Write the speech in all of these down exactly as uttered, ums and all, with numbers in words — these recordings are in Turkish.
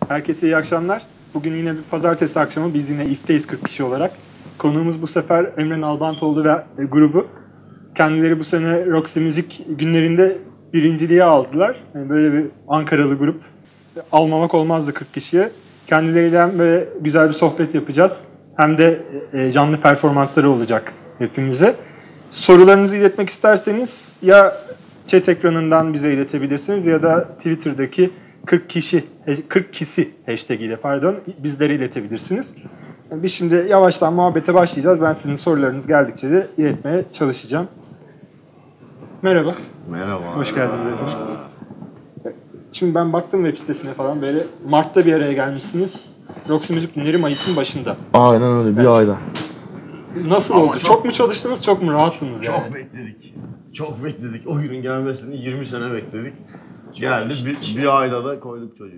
Herkese iyi akşamlar. Bugün yine bir pazartesi akşamı biz yine İF'teyiz kırk kişi olarak. Konuğumuz bu sefer Emre Nalbantoğlu ve grubu. Kendileri bu sene Roxy Müzik günlerinde birinciliği aldılar. Yani böyle bir Ankaralı grup. Almamak olmazdı kırk kişiye. Kendileriyle hem böyle güzel bir sohbet yapacağız. Hem de canlı performansları olacak hepimize. Sorularınızı iletmek isterseniz ya chat ekranından bize iletebilirsiniz ya da Twitter'daki kırk kişi kırk kişi hashtag ile pardon bizlere iletebilirsiniz. Biz şimdi yavaştan muhabbete başlayacağız. Ben sizin sorularınız geldikçe de iletmeye çalışacağım. Merhaba. Merhaba. Hoş geldiniz hepiniz. Şimdi ben baktım web sitesine falan böyle Mart'ta bir araya gelmişsiniz. Roxy Müzik Günleri Mayıs'ın başında. Aynen öyle bir evet. ayda. Nasıl Ama oldu? Çok, çok mu çalıştınız, çok mu rahatsınız çok yani? Çok bekledik. Çok bekledik. O günün gelmesini yirmi sene bekledik. Geldi bir, bir ayda da koyduk çocuğu.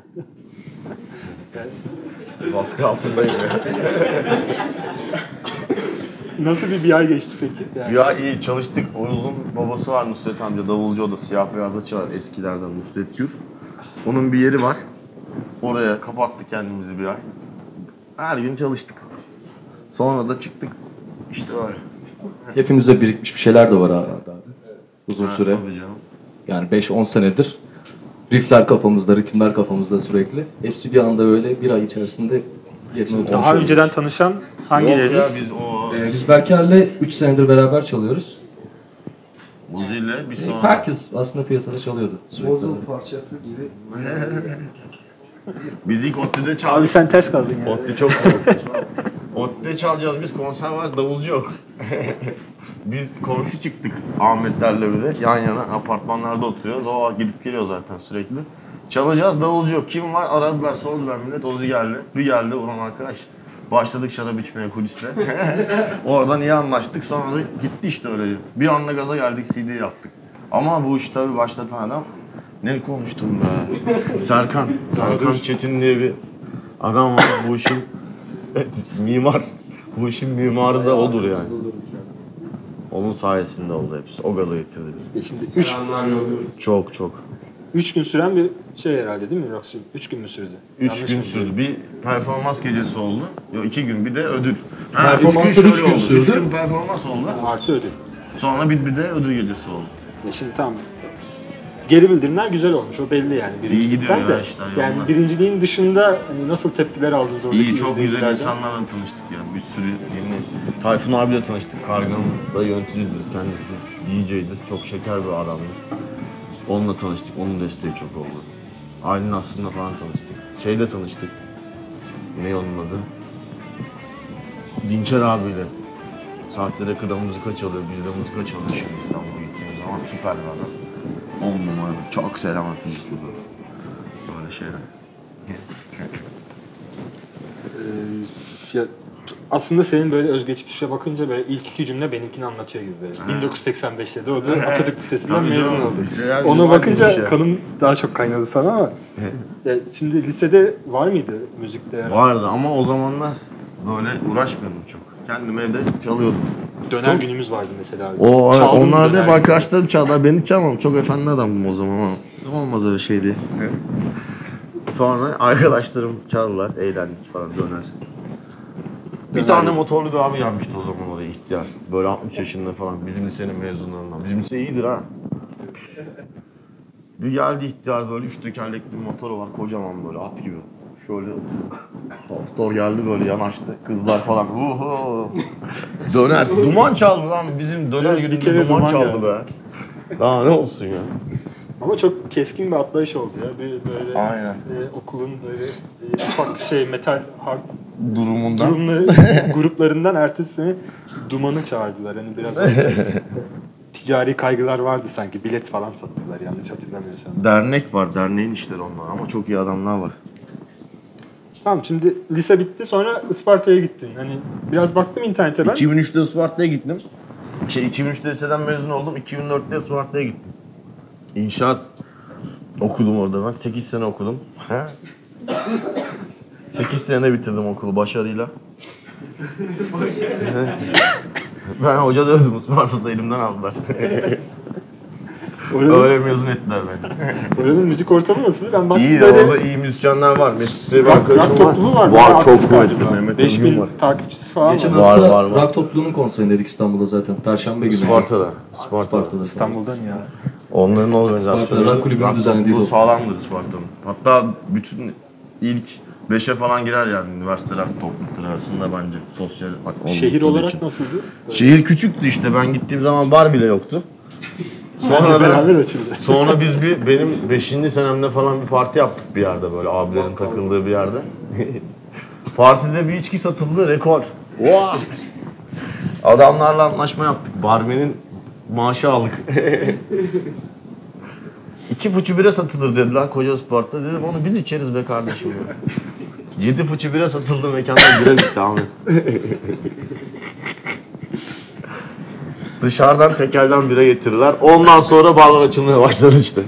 Baskı altındayım ya. Nasıl bir bir ay geçti peki? Yani. Bir ay iyi çalıştık. Oğuz'un babası var Nusret amca, davulcu, o da siyah beyazda çalar eskilerden Nusret Gür. Onun bir yeri var. Oraya kapattık kendimizi bir ay. Her gün çalıştık. Sonra da çıktık. İşte öyle. Hepimizde birikmiş bir şeyler de var abi. Uzun ha, süre. Tabii canım. Yani beş on senedir riffler kafamızda, ritimler kafamızda sürekli. Hepsi bir anda öyle bir ay içerisinde yerine oturmuş. Daha önceden tanışan hangileriniz? Yok ya biz o... Ee, biz Berker'le üç senedir beraber çalıyoruz. Buzi'yle bir sonra... Herkes aslında piyasada çalıyordu. Bozul parçası gibi. Biz ilk ODTÜ'de çaldık. Abi sen ters kaldın ya. ODTÜ çok korktu. ODTÜ'de çalacağız biz, konser var, davulcu yok. Biz komşu çıktık Ahmetlerle bir de yan yana apartmanlarda oturuyoruz. O gidip geliyor zaten sürekli. Çalacağız, davulcu yok. Kim var? Aradılar, sordular millet. Ozi geldi. Bir geldi ulan arkadaş. Başladık şarap içmeye kulisle. Oradan iyi anlaştık. Sonra da gitti işte öyle. Bir anda gaza geldik, C D yaptık. Ama bu işi tabii başlatan adam ne konuştum be? Serkan. Serkan Çetin diye bir adam var. Bu işin mimar. Bu işin mimarı da odur yani. Onun sayesinde oldu hepsi. O gaza getirdi bizi. Şimdi üç, çok çok. üç gün süren bir şey herhalde değil mi Roxy? Üç gün mü sürdü? Üç Yanlış gün mı? sürdü. Bir performans gecesi oldu. Yok iki gün bir de ödül. Performanslar üç gün sürdü. Üç gün performans oldu. Artı ödül. Sonra bir, bir de ödül gecesi oldu. Ya şimdi tamam. Geri bildirimler güzel olmuş. O belli yani. İyi gidiyor ya de. işte. Yani yolda. birinciliğin dışında hani nasıl tepkiler aldınız oradaki İyi, çok güzel izleyicilerden? insanlarla tanıştık yani. Bir sürü yeni... Tayfun abiyle tanıştık. Kargan'la yöneticidir. Kendisi D J'dir. Çok şeker bir adamdır. Onunla tanıştık. Onun desteği çok oldu. Aylin Aslı'yla falan tanıştık. Şeyle tanıştık. Ne onun adı? Dinçer abiyle. Sahte rakıda mızıka çalıyor. Biz de mızıka çalışıyoruz İstanbul'a gittiğimiz zaman. Süper bir adam. On numara. Çok selam atmış burada. Böyle şeyler. Ee, ya, aslında senin böyle özgeçmişe bakınca böyle ilk iki cümle benimkini anlatıyor gibi böyle. bin dokuz yüz seksen beşte doğdu. Atatürk Lisesi'nden mezun oldu. Ona bakınca şey. Kanım daha çok kaynadı sana ama. Ya, şimdi lisede var mıydı müzikte? Yani? Vardı ama o zamanlar böyle uğraşmıyordum çok. Kendim evde çalıyordum. Döner çok... günümüz vardı mesela. O, onlar da hep arkadaşlarım çaldı. Ben hiç çalmadım. Çok efendi adamdım o zaman ama. Olmaz öyle şey diye. Sonra arkadaşlarım çaldılar. Eğlendik falan döner. Bir döner tane motorlu bir abi gelmişti o zaman oraya ihtiyar. Böyle altmış yaşında falan. Bizim lisenin mezunlarından. Bizim lise iyidir ha. Bir geldi ihtiyar böyle üç tekerlekli bir motoru var. Kocaman böyle at gibi. Şöyle doktor geldi böyle yanaştı. Kızlar falan. Uhu. Döner. Duman çaldı lan. Bizim döner evet, gününde duman, duman çaldı geldi. Be. Daha ne olsun ya. Ama çok keskin bir atlayış oldu ya. Böyle, böyle aynen. E, okulun böyle e, ufak şey metal hard durumundan durumlu gruplarından ertesi sene Duman'ı çağırdılar. Hani biraz ticari kaygılar vardı sanki. Bilet falan sattılar yanlış hatırlamıyorsam. Dernek var. Derneğin işleri onlar ama çok iyi adamlar var. Tamam şimdi lise bitti sonra Isparta'ya gittin. Hani biraz baktım internete ben. iki bin üçte Isparta'ya gittim. Şey iki bin üçte liseden mezun oldum. iki bin dörtte Isparta'ya gittim. İnşaat okudum orada ben. sekiz sene okudum. He? sekiz sene bitirdim okulu başarıyla. Ben hoca dövdüm Isparta'da elimden aldılar. Oranın, Öyle mezun ettiler beni. oranın müzik ortamı nasıl? Ben baktım İyi de böyle orada iyi müzisyenler var. Mesut diye bir rock, arkadaşım rock var. topluluğu var. Var Bayağı çok aktif kuvvetli. galiba. Mehmet beş Özgün bin var. takipçisi falan Geçen var. Var, hafta var, var. rock topluluğunun konserindeydik İstanbul'da zaten. Perşembe günü. Sparta'da. Sparta'da. Sparta'da. İstanbul'dan ya. Onların organizasyonu. Sparta Rock Kulübü'nün düzenlediği Bu top. sağlamdır Sparta'nın. Hatta bütün ilk beşe falan girer yani üniversite rock toplulukları arasında bence. Sosyal Şehir oldukları olarak için. nasıldı? Şehir küçüktü işte. Ben gittiğim zaman bar bile yoktu. Sonra Sonra da beraber açıldı. sonra biz bir benim beşinci senemde falan bir parti yaptık bir yerde böyle abilerin takıldığı bir yerde. Partide bir içki satıldı rekor. Oha! Adamlarla anlaşma yaptık. Barmenin maaşı aldık. İki fıçı bira satılır dediler koca Isparta. Dedim onu biz içeriz be kardeşim. Yedi fıçı bira satıldı mekanda bira bitti Ahmet. Dışarıdan tekelden bira getirdiler. Ondan sonra barlar açılmaya başladı işte.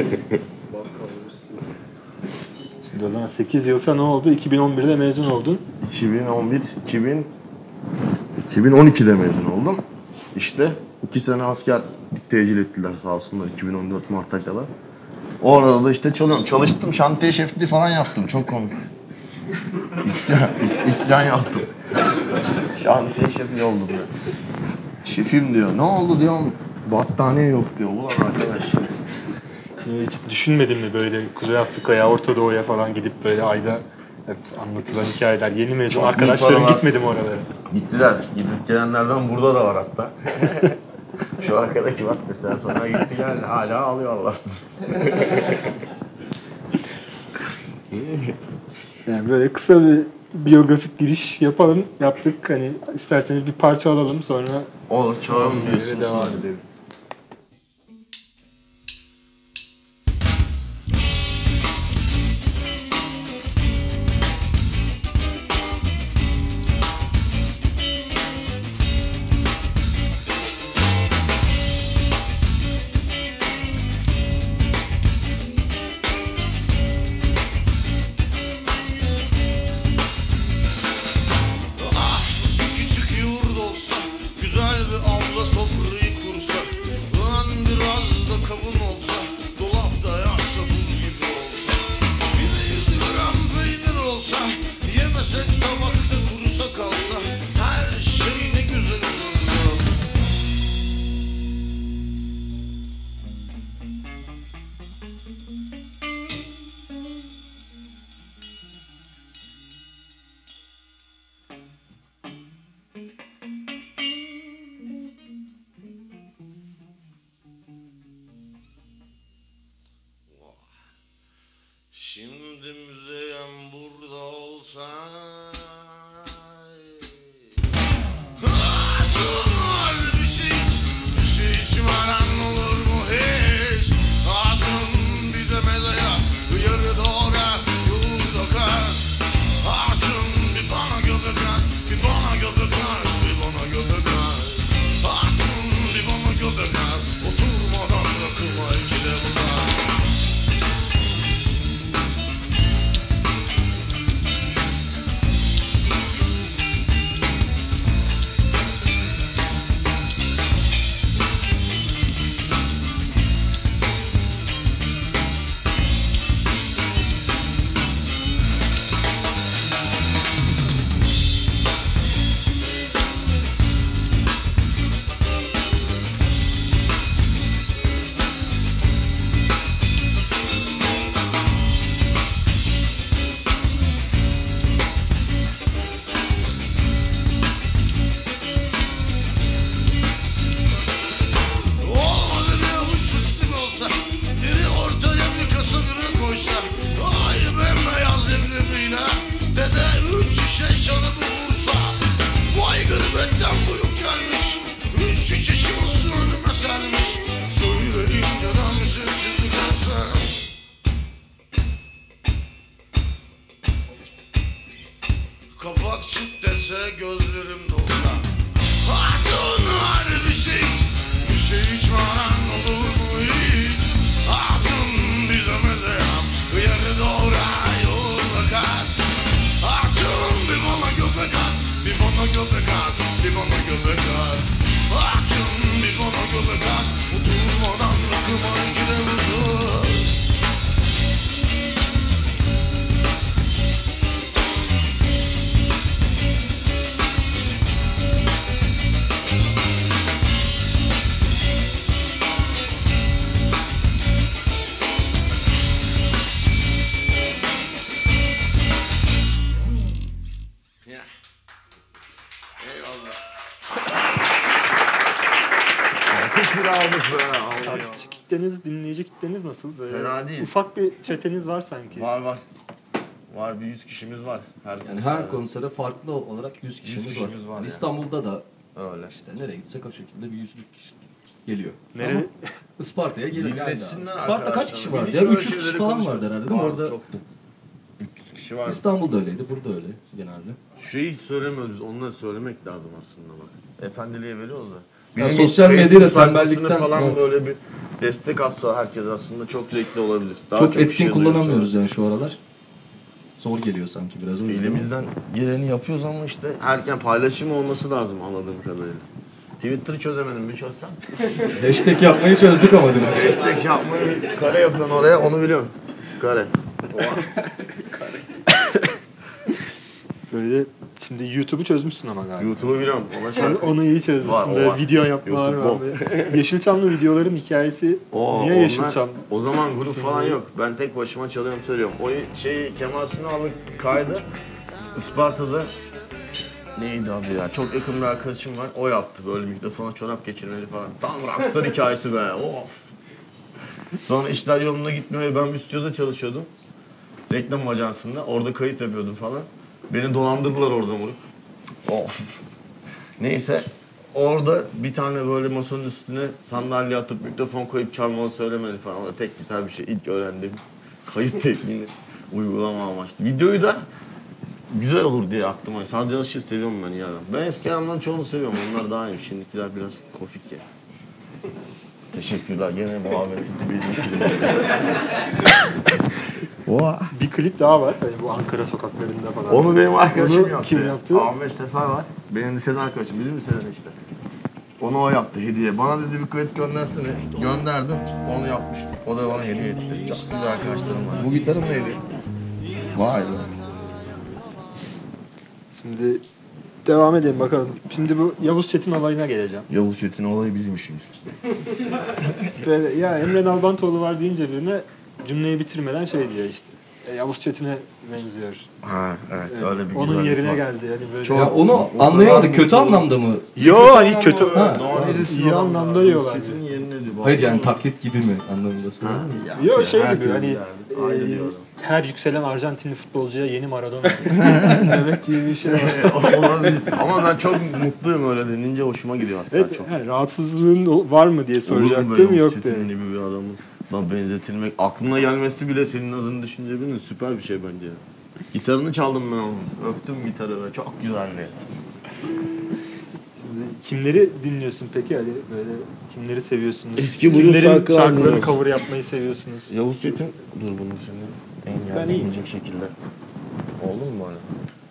Şimdi o zaman sekiz yılsa ne oldu? iki bin on birde mezun oldun. iki bin on bir, iki bin, iki bin on ikide mezun oldum. İşte iki sene asker tecil ettiler sağ olsunlar iki bin on dört Mart'a kadar. Orada da işte çalıyorum. Çalıştım, şantiye şefliği falan yaptım. Çok komikti. İsyan, is, isyan yaptım. Şantiye şefi oldum ya. Şefim diyor. Ne oldu diyorum. Battaniye yok diyor. Ulan arkadaş. Hiç düşünmedin mi böyle Kuzey Afrika'ya, Orta Doğu'ya falan gidip böyle ayda hep anlatılan hikayeler. Yeni mezun Çok büyük arkadaşlarım paralar. gitmedi mi oralara? Gittiler. Gidip gelenlerden burada da var hatta. Şu arkadaki bak mesela sonra gitti geldi. Hala ağlıyor Allahsız. Yani böyle kısa bir biyografik giriş yapalım. Yaptık. Hani isterseniz bir parça alalım sonra Olur çağırın Eve diyorsun. devam edelim. Küçük yurt olsa, güzel bir abla sofrayı kursa, ulan biraz da kavun olsa, dolapta yağsa buz gibi olsa, bir de yüz gram peynir olsa, yemesek tabakta kurusa kalsa, her şey ne güzel olurdu. Şimdi müzeyyen burada olsa Hatun bir şey iç, bir şey içmeden olur mu hiç? Hatun bir de mezeye yarı doğra yolda kal. Hatun bir bana göbek at, bir bana göbek at, bir bana göbek at. Hatun bir bana göbek at, oturmadan rakıma ikile bunlar. Olmadı bir avuç fıstık olsa, biri ortaya bir kasa bira koysa, ay bembeyaz leblebiyle, dede üç şişe şarabı vursa, vay gırbetten buyuk gelmiş, üç şişe şivası önüme sermiş, şöyle inceden bir sessizlik olsa. Kapak çıt dese gözlerim dolsa, hatun hadi bir şey iç, bir şey içmeden olur mu hiç? Hatun bize meze yap, yarı doğra yolla kat. Hatun bir bana göbek at, bir bana göbek at, bir bana göbek at. Hatun bir bana göbek at, oturmadan rakıma aldık be. Allah ya. Takipçi kitleniz, dinleyici kitleniz nasıl? Böyle Fena değil. ufak bir çeteniz var sanki. Var var. Var bir yüz kişimiz var. Her Yani her konsere farklı olarak yüz kişimiz, kişimiz var. var Yani yani. İstanbul'da da Öyle. işte nereye gitsek o şekilde bir yüz kişi geliyor. Nereye? Ama Isparta'ya geliyor. Dinlesinler Isparta kaç arkadaşlar. kişi Biz vardı hiç ya? böyle üç yüz kişi şeyleri falan konuşmuyoruz. vardı herhalde değil mi? Vardı, Orada çoktu. üç yüz kişi var. İstanbul'da öyleydi, burada öyle genelde. Şeyi söylemiyoruz biz, onları söylemek lazım aslında bak. Efendiliğe veriyoruz da. Ya Bizim sosyal Facebook medyada sayfasını tembellikten, falan evet. böyle bir destek atsa herkes aslında çok zevkli olabilir. Daha çok bir etkin şey kullanamıyoruz duyursa. yani şu aralar. Zor geliyor sanki biraz o yüzden. Elimizden geleni yapıyoruz ama işte erken paylaşım olması lazım anladığım kadarıyla. Twitter'ı çözemedim, bir çözsem. Hashtag yapmayı çözdük ama dün akşam. Hashtag yapmayı, kare yapıyorsun oraya, onu biliyorum. Kare. Böyle şimdi YouTube'u çözmüşsün ama galiba. YouTube'u biliyorum. Ona Onu, şarkı. onu iyi çözmüşsün. Var, o Böyle var. video yapmalar YouTube var. bom. Böyle. Yeşilçamlı videoların hikayesi Oo, niye onlar- Yeşilçam? O zaman grup falan yok. Ben tek başıma çalıyorum söylüyorum. O şey Kemal Sunal'ın kaydı Isparta'da neydi adı ya? Çok yakın bir arkadaşım var. O yaptı böyle mikrofona çorap geçirmeli falan. Tam rockstar hikayesi be. Of. Sonra işler yolunda gitmiyor. Ben bir stüdyoda çalışıyordum. Reklam ajansında. Orada kayıt yapıyordum falan. Beni dolandırdılar orada moruk. Of. Neyse. Orada bir tane böyle masanın üstüne sandalye atıp mikrofon koyup çalmalı söylemeli falan. O da tek gitar bir şey. İlk öğrendim. Kayıt tekniğini uygulama amaçlı. Videoyu da güzel olur diye aklıma. Sadece aşı seviyorum ben ya. Ben eski adamların çoğunu seviyorum. Onlar daha iyi. Şimdikiler biraz kofik ya. Teşekkürler. Gene muhabbeti bildiğiniz Oha. Bir klip daha var. Hani bu Ankara sokaklarında falan. Onu benim arkadaşım Onu yaptı. kim yaptı? Ahmet Sefer var. Benim liseden arkadaşım. Bizim liseden işte. Onu o yaptı hediye. Bana dedi bir kayıt göndersene. Gönderdim. Onu yapmış. O da bana hediye etti. Çok güzel arkadaşlarım var. Bu gitarım neydi? Vay be. Şimdi devam edelim bakalım. Şimdi bu Yavuz Çetin olayına geleceğim. Yavuz Çetin olayı bizim işimiz. Böyle ya Emre Nalbantoğlu var deyince birine cümleyi bitirmeden şey diyor işte. E, Yavuz Çetin'e benziyor. Ha evet E, öyle bir onun güzellik yerine var. geldi. Yani böyle Çok- Ya onu O kadar anlayamadık. Kötü mutlu oldum. anlamda mı? Yo hayır kötü. Ha, Ha, iyi iyi anlamda diyorlar. Çetin'in yerine diyor. Hayır yani Baksana. taklit gibi mi anlamında söylüyorum. Ya, Yo ya, şey gibi herkes hani yani. Ayrı e, diyor adam. her yükselen Arjantinli futbolcuya yeni Maradona demek gibi bir şey var. Olabilir. Ama ben çok mutluyum öyle denince hoşuma gidiyor hatta Evet, çok. yani rahatsızlığın o- var mı diye Olur mu soracaktım böyle yok Çetin dedi. gibi bir adamın da benzetilmek, aklına gelmesi bile senin adını düşünce bilmiyorum, süper bir şey bence. Gitarını çaldım ben onun, öptüm gitarı ve çok güzeldi. Şimdi kimleri dinliyorsun peki? Hani böyle kimleri seviyorsunuz? Eski blues Kimlerin şarkılar şarkılarını dinliyoruz. cover yapmayı seviyorsunuz? Yavuz Çetin, dur bunu seni engelleyecek şekilde. Oldu mu böyle?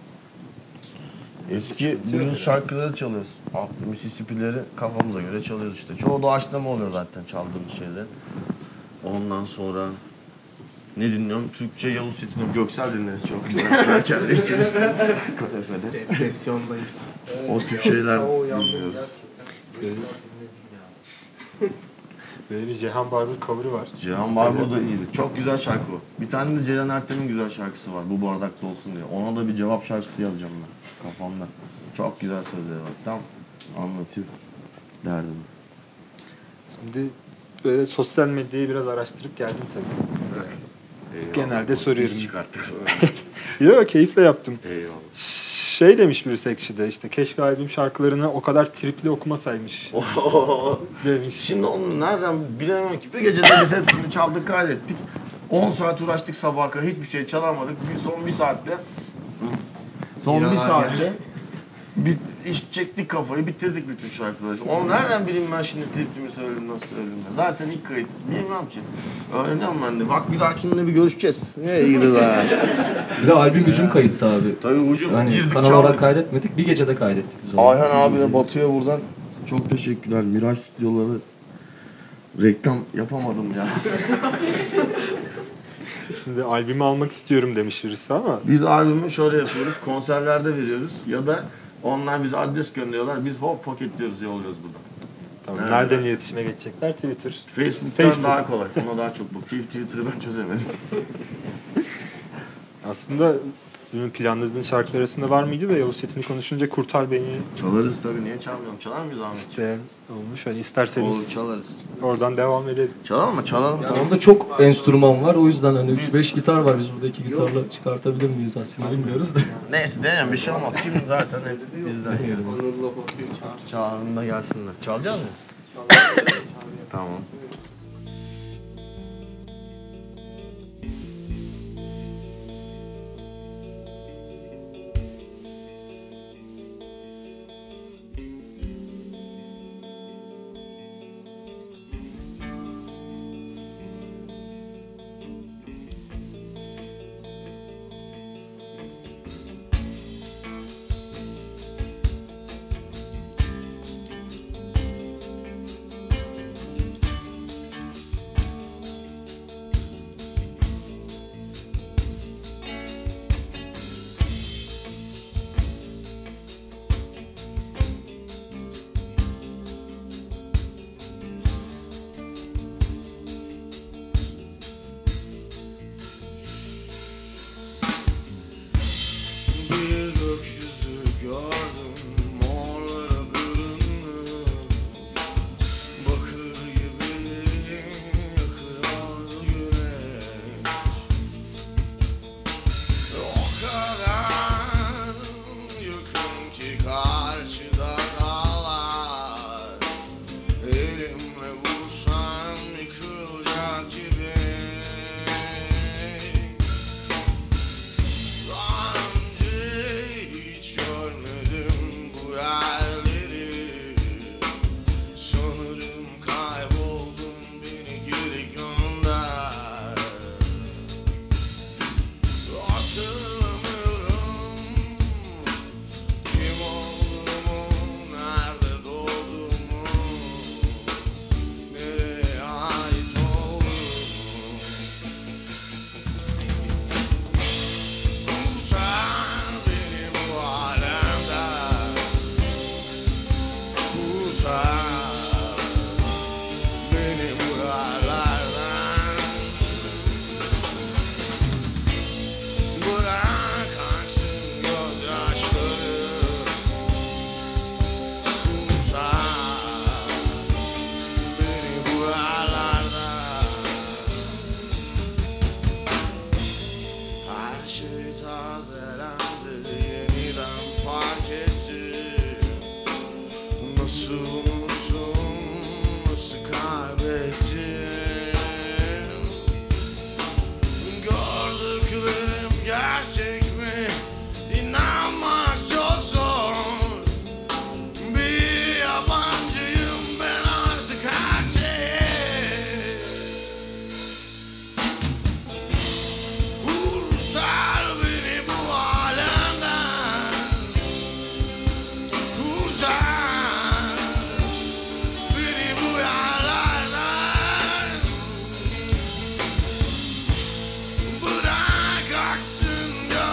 Eski blues şarkıları çalıyoruz. Alt- Mississippi'leri kafamıza göre çalıyoruz işte. Çoğu doğaçlama oluyor zaten çaldığımız şeyler. Ondan sonra ne dinliyorum? Türkçe Yavuz Çetin'im, Göksel dinleriz çok güzel. Berker'le ikimiz. Kale Depresyondayız. O tip şeyler Sabah uyandım dinliyoruz. gerçekten. Göz dinledim ya. Böyle bir Cihan Barbar cover'ı var. Cihan Barbar da iyiydi. Çok güzel şarkı o. Bir tane de Ceylan Ertem'in güzel şarkısı var. Bu bardakta olsun diye. Ona da bir cevap şarkısı yazacağım ben kafamda. Çok güzel sözleri var. Tam anlatıyor derdim. Şimdi böyle sosyal medyayı biraz araştırıp geldim tabii. Eyvallah. Genelde Biz soruyorum. çıkarttık sonra. Yok keyifle yaptım. Eyvallah. Şey demiş birisi ekşide işte keşke albüm şarkılarını o kadar tripli okumasaymış demiş. Şimdi onu nereden bilemem ki. Bir gecede biz hepsini çaldık, kaydettik. on saat uğraştık sabaha kadar. Hiçbir şey çalamadık. Bir son bir saatte son bir saatte bit, iş çektik kafayı, bitirdik bütün şarkıları. Onu nereden bileyim ben şimdi tripli mi söyledim, nasıl söyledim ben. Zaten ilk kayıt. Bilmem ki. Öğreniyorum ben de. Bak bir dahakinde bir görüşeceğiz. Ne iyiydi be. Bir de albüm hücum kayıttı abi. Tabii ucum Yani girdik kanal olarak çaldık. kaydetmedik. Bir gecede kaydettik biz onu. Ayhan abine Batu'ya buradan çok teşekkürler. Miraç Stüdyoları reklam yapamadım ya. Şimdi albümü almak istiyorum demiş birisi ama Biz albümü şöyle yapıyoruz. Konserlerde veriyoruz ya da onlar bize adres gönderiyorlar. Biz hop paketliyoruz, yolluyoruz buradan. tamam, Evet, nereden evet. iletişime geçecekler? Twitter. Facebook'tan Facebook. daha kolay. Ona daha çok bak. Twitter'ı ben çözemedim. Aslında Bilmiyorum, planladığın şarkılar arasında var mıydı ve Yavuz Çetin'i konuşunca Kurtar Beni Çalarız tabii, niye çalmayalım? Çalar mıyız Ahmet? isteyen olmuş. Hani isterseniz Olur, çalarız. oradan devam edelim. Çalalım mı? Çalalım Yani tamam. onda çok enstrüman var. O yüzden hani üç beş gitar var. Biz burada iki gitarla çıkartabilir miyiz aslında bilmiyoruz da. Neyse deneyelim, bir şey olmaz. Kim zaten hep bizden. Çağırın da gelsinler. Çalacağız mı? Tamam. Bir gökyüzü gördüm, morlara bürünmüş, bakır gibi yakıyordu güneş. O kadar yakın ki karşıda dağlar, elimle vursam yıkılacak gibi. Daha önce hiç görmedim bu yerleri, sanırım kayboldum, beni geri gönder. Hatırlamıyorum kim olduğumu, nerede doğduğumu, nereye ait olduğumu. Kurtar beni bu alemden, kurtar beni bu yerlerden. Bırak aksın gözyaşları, kurtar beni bu yerlerden. Her şey tazelendi, yeniden fark ettim. Nasıl unuttum, nasıl kaybettim. Gördüklerim gerçek mi? İnanmak çok zor. Bir yabancıyım ben artık her şeye. Kurtar beni bu alemden, kurtar beni bu yerlerden. Bırak aksın gözyaşları,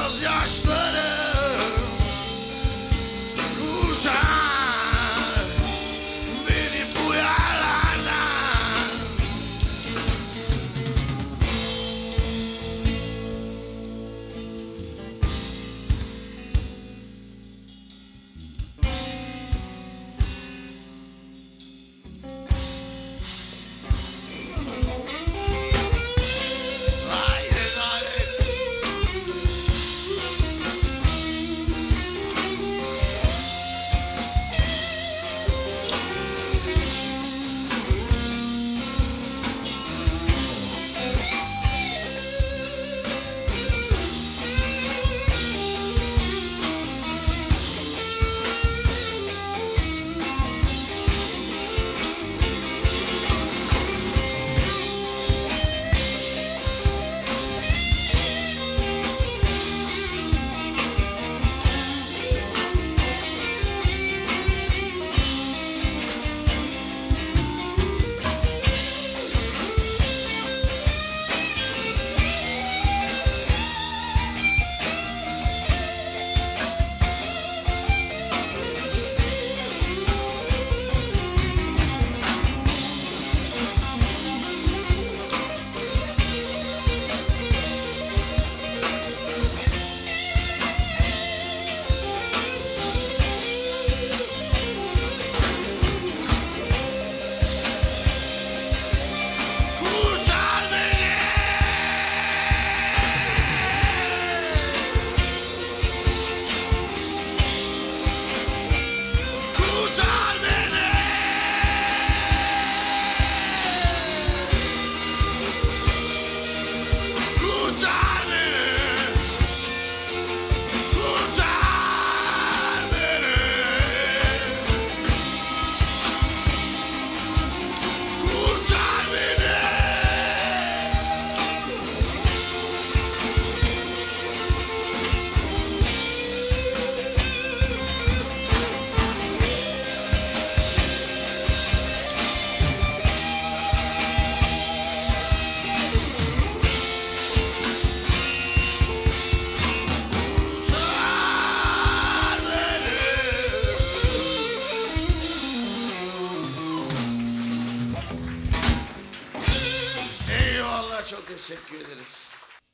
Teşekkür ederiz.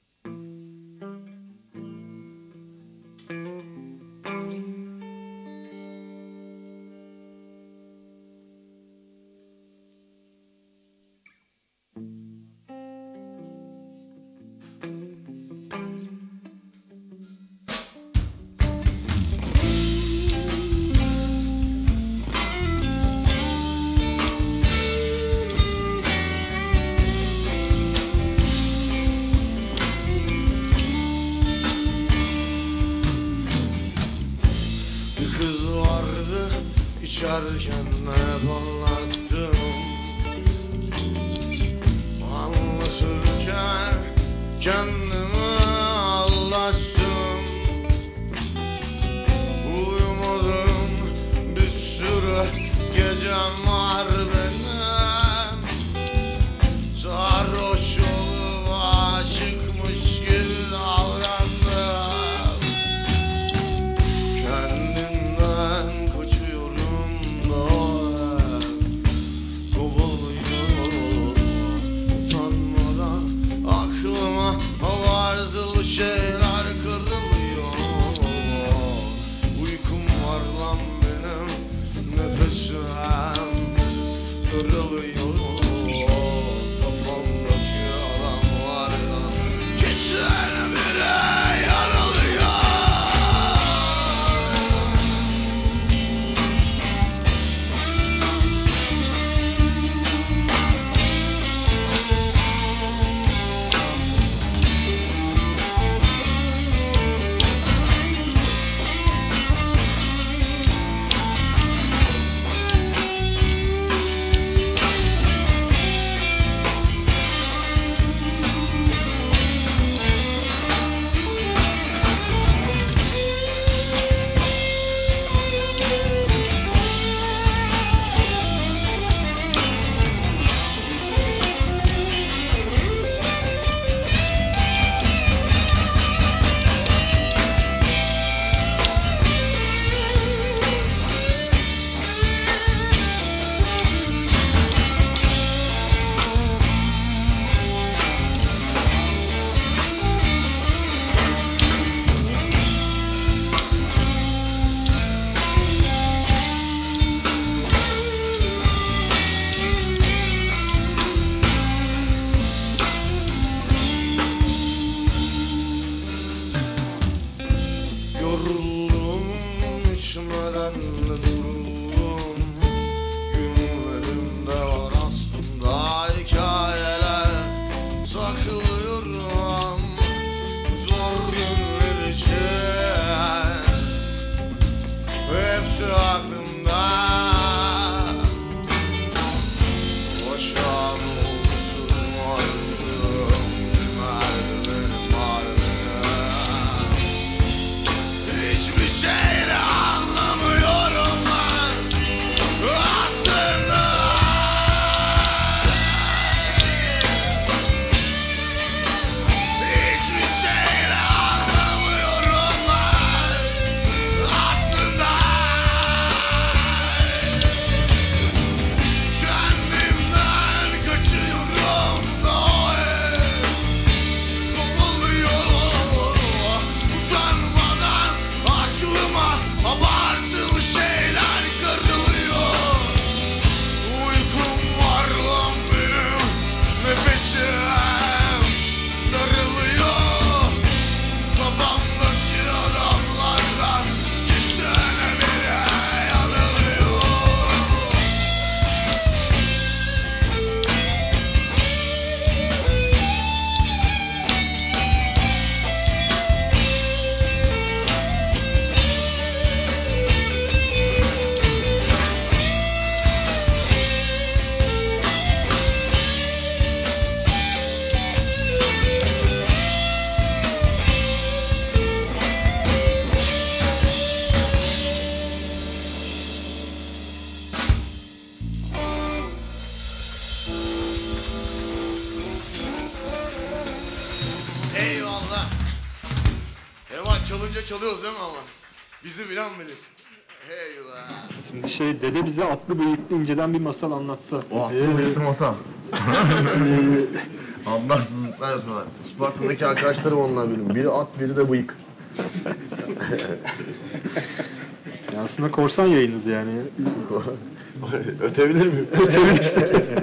Kız vardı içerken hep anlattım, anlatırken kendimi aldattım. Uyumadım bir sürü gecem var benim, sarhoş olup aşıkmış gibi davrandım. Şeyler kırılıyor. Uykum var lan benim, nefesim kırılıyor. Kafamdaki adamlardan kesin biri yaralıyor. Yoruldum, içmeden duruldum. Günlerimde var aslında hikayeler saklıyorum, zor günler için hepsi aklımda. Boşan olsun varlığım, merdivenim var benim. Hiçbir şey de anlamıyorum ben aslında. Hiçbir şey de anlamıyorum ben aslında. Kendimden kaçıyorum da hep kovuluyor. Utanmadan aklıma abartılı şeyler kırılıyor. Uykum var lan benim, nefesim darılıyor. Kafamdaki adamlardan gitsene biri yanılıyor. Eyvallah. Eyvallah, çalınca çalıyoruz değil mi ama? Bizi bilen bilir. Eyvallah. Şimdi şey, dede bize atlı bıyıklı inceden bir masal anlatsa. O aklı bıyıklı masa. Anlarsızlıklar yapıyorlar. Isparta'daki arkadaşlarım onlar benim. Biri at, biri de bıyık. Ya aslında korsan yayınız yani. Ötebilir miyim? Ötebilirsin.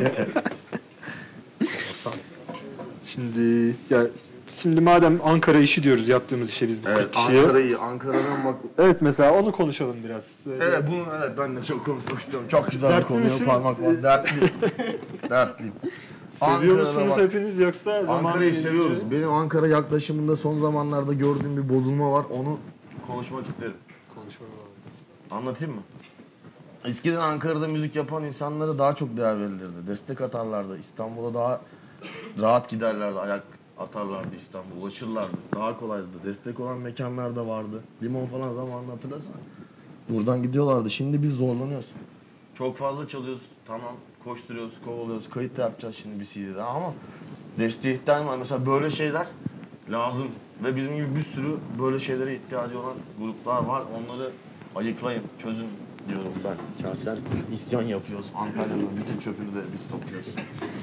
Şimdi ya şimdi madem Ankara işi diyoruz yaptığımız işe biz bu Evet, kırk kişiye. Ankara'yı, Ankara'dan bak. Evet mesela onu konuşalım biraz. Böyle Evet, bunu evet ben de çok konuşmak istiyorum. Çok güzel bir Dertli konuya misin? parmak var. Dertliyim. Dertliyim. Seviyor Ankara'da musunuz bak. hepiniz yoksa zaman Ankara'yı gelince- seviyoruz. Benim Ankara yaklaşımında son zamanlarda gördüğüm bir bozulma var. Onu konuşmak isterim. Anlatayım mı? Eskiden Ankara'da müzik yapan insanlara daha çok değer verilirdi. Destek atarlardı. İstanbul'a daha rahat giderlerdi. Ayak atarlardı İstanbul'a. Ulaşırlardı. Daha kolaydı. Destek olan mekanlar da vardı. Limon falan zamanında hatırlasana. Buradan gidiyorlardı. Şimdi biz zorlanıyoruz. Çok fazla çalıyoruz. Tamam. Koşturuyoruz, kovalıyoruz. Kayıt da yapacağız şimdi bir C D'de ama desteğe ihtiyacım var. Mesela böyle şeyler lazım. Ve bizim gibi bir sürü böyle şeylere ihtiyacı olan gruplar var. Onları ayıklayın, çözün diyorum ben. Şahsen isyan yapıyoruz. Antalya'nın bütün çöpünü de biz topluyoruz.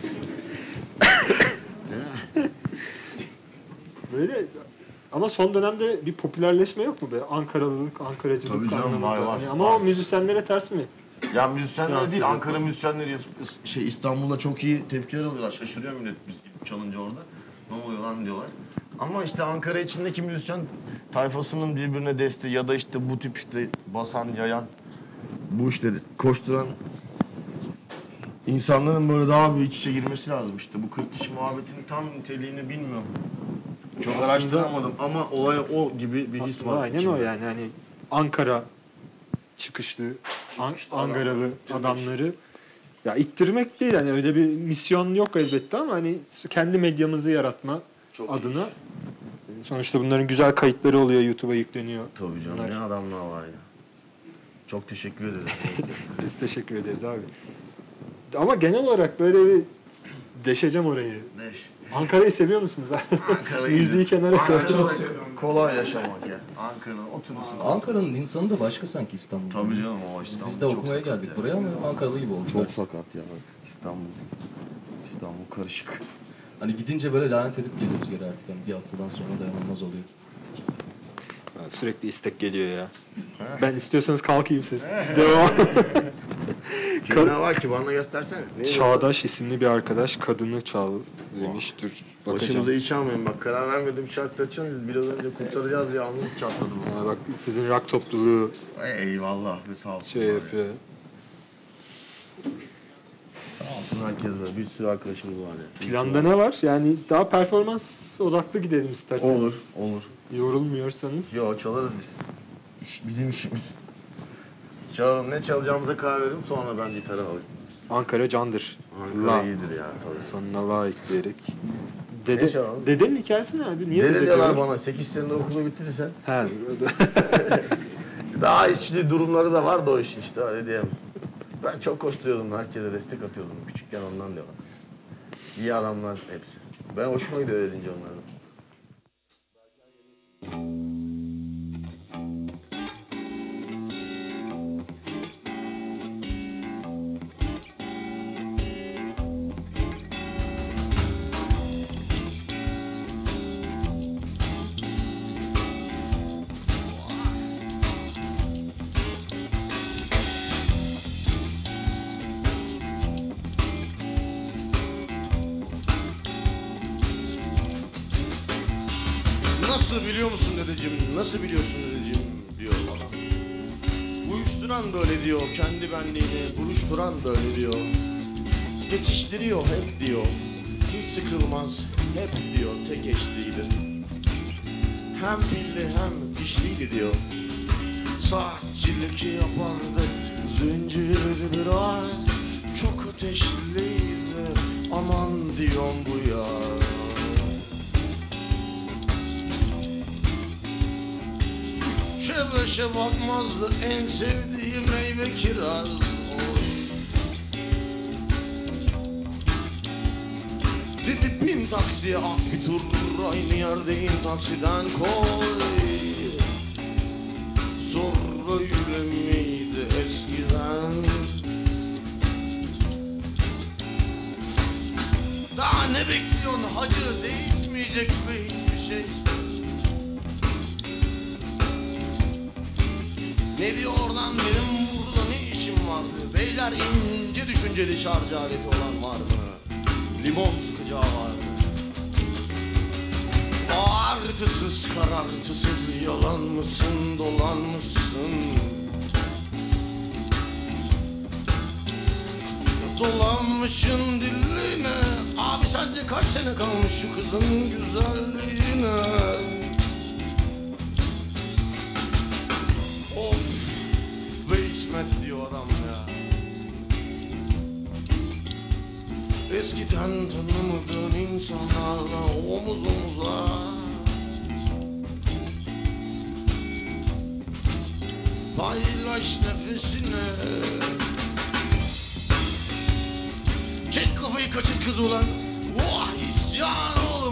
Böyle ama son dönemde bir popülerleşme yok mu be? Ankaralılık, Ankaracılık Tabii canım, anlamında. var, var. Hani ama o müzisyenlere ters mi? Ya müzisyenler Yansıyor. değil, Ankara müzisyenleri şey İstanbul'da çok iyi tepkiler alıyorlar. Şaşırıyor millet biz gidip çalınca orada. Ne oluyor lan diyorlar. Ama işte Ankara içindeki müzisyen tayfasının birbirine desteği ya da işte bu tip işte basan, yayan, bu işte koşturan insanların böyle daha bir iç içe girmesi lazım işte. Bu kırk kişi muhabbetinin tam niteliğini bilmiyorum. Çok Aslında- araştıramadım ama olaya o gibi bir his Aslında var. aynen içimde. o yani hani Ankara çıkışlı, An- Ankaralı adamları ya ittirmek değil hani öyle bir misyon yok elbette ama hani kendi medyamızı yaratma Çok adına sonuçta bunların güzel kayıtları oluyor, YouTube'a yükleniyor. Tabii canım, Bunlar- ne adamlar var ya. Çok teşekkür ederiz. Biz teşekkür ederiz abi. Ama genel olarak böyle bir deşeceğim orayı. Neş. Ankara'yı seviyor musunuz abi? Ankara'yı Müziği kenara koy. Ankara'da kolay yaşamak ya. Ankara'da oturursun. Ankara'nın insanı da başka sanki İstanbul'da. Tabii canım, o İstanbul Biz de çok okumaya sakat geldik ya. buraya ama Ankaralı gibi oldu. Çok sakat ya İstanbul. İstanbul karışık. Hani gidince böyle lanet edip geliyoruz geri artık. Yani bir haftadan sonra dayanılmaz oluyor. Sürekli istek geliyor ya. Ben istiyorsanız kalkayım siz. Devam. Kim ne var ki bana göstersene. Neydi? Çağdaş isimli bir arkadaş kadını çal demiş. Dur bakacağım. Başımıza iş almayın bak, karar vermedim şarkı açacağım, biz biraz önce kurtaracağız diye alnımız çatladı bu. Ha, bak sizin rock topluluğu Ey, eyvallah ve sağ olsun. şey yapıyor. Sağ olsun herkes böyle, bir sürü arkadaşımız var ya. Planda ne var? Yani daha performans odaklı gidelim isterseniz. Olur, olur. Yorulmuyorsanız. Yo, çalarız biz. İş, bizim işimiz. Çalalım, ne çalacağımıza karar verelim, sonra ben gitarı alayım. Ankara candır. Ankara La. iyidir ya tabii. Sonuna la ekleyerek. Ne Dede, çalalım? dedenin hikayesi ne abi? Niye Dede dede diyorlar diyorlar? bana, sekiz senede okulu bitirirsen. He. Daha içli durumları da var da o işin işte, öyle diyemem. Ben çok koşturuyordum, herkese destek atıyordum. Küçükken ondan diyorlar. İyi adamlar hepsi. Ben hoşuma gidiyor öyle deyince onlardan. Nasıl biliyor musun dedeciğim, nasıl biliyorsun dedeciğim diyor bana. Uyuşturan böyle diyor, kendi benliğini buruşturan böyle diyor. Geçiştiriyor hep diyor, hiç sıkılmaz hep diyor, tek eşliğidir. Hem pilli hem fişliydi diyor. Saatçilik yapardı, zincirdi biraz. Çok ateşliydi, aman diyorum bu ya. Üçe beşe bakmazdı, en sevdiğim meyve kiraz. Oy. Dedi bin taksiye at bir tur, aynı yerdeyim taksiden koy. Zor böyle miydi eskiden? Daha ne bekliyorsun diyecek ve hiçbir şey. Ne diyor oradan, benim burada ne işim vardı? Beyler, ince düşünceli şarj aleti olan var mı? Limon sıkacağı var mı? Artısız karartısız yalan mısın, dolan mısın? Dolanmışın diline. Abi sence kaç sene kalmış şu kızın güzelliğine? Of be İsmet diyor adam ya. Eskiden tanımadığın insanlarla omuz omuza, paylaş nefesine. Çek kafayı, kaçır kız ulan. Oh isyan oğlum.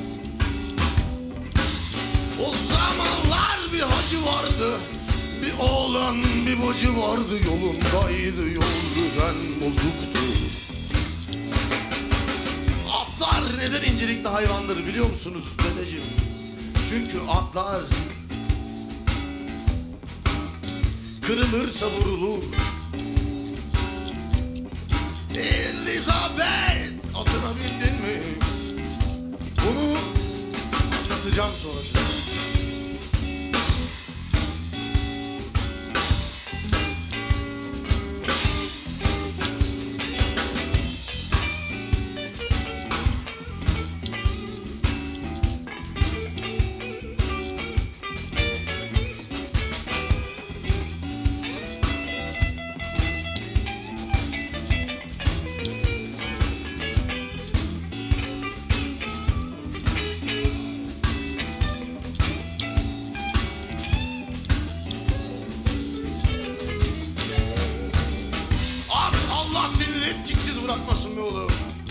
O zamanlar bir hacı vardı, bir oğlan bir bacı vardı. Yolundaydı, yol düzen bozuktu. Atlar neden incelikli hayvandır biliyor musunuz dedeciğim? Çünkü atlar kırılırsa vurulur. Elizabeth, atına bindin mi? Bunu anlatacağım sonra size. Bırakmasın be oğlum.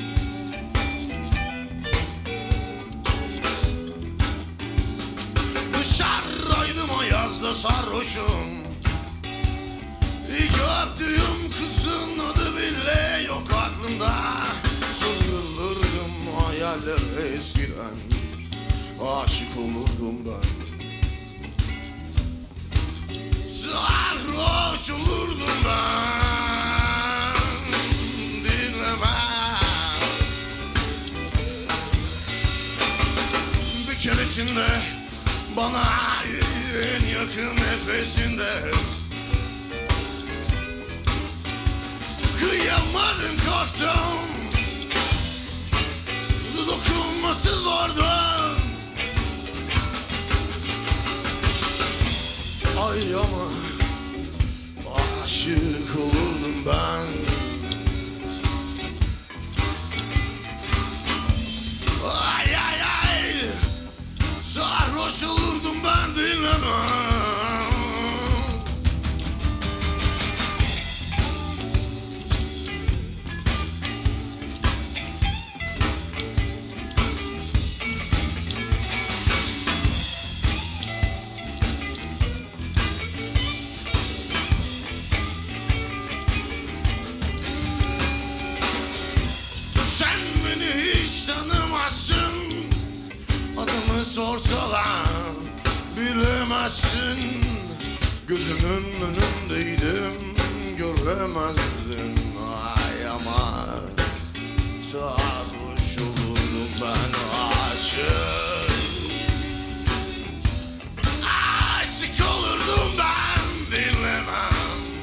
Dışarıdaydım ayazda sarhoşum. İlk öptüğüm kızın adı bile yok aklımda. Sarılırdım hayaller eskiden. Aşık olurdum ben. Sarhoş olurdum ben. Bir keresinde bana en yakın nefesinde kıyamadım, kalktım. Dokunması zordu. Ay ama aşık olurdum ben. Ay ay ay, sarhoş olurdum ben, dinlemem. Sen beni hiç tanımazsın, adımı sorsalar bilemezsin. Gözümün önündeydim, göremezdin. Ay ama sarhoş olurdum ben, aşık. Aşık olurdum ben, dinlemem.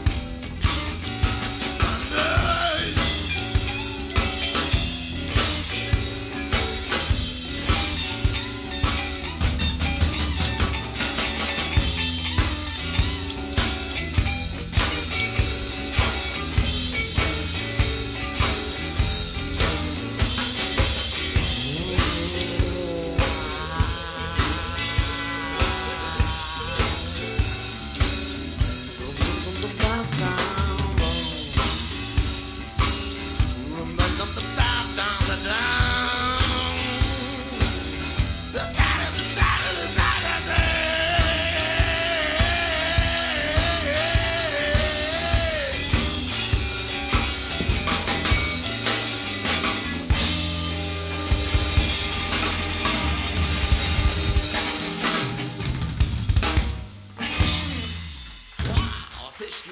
Ben de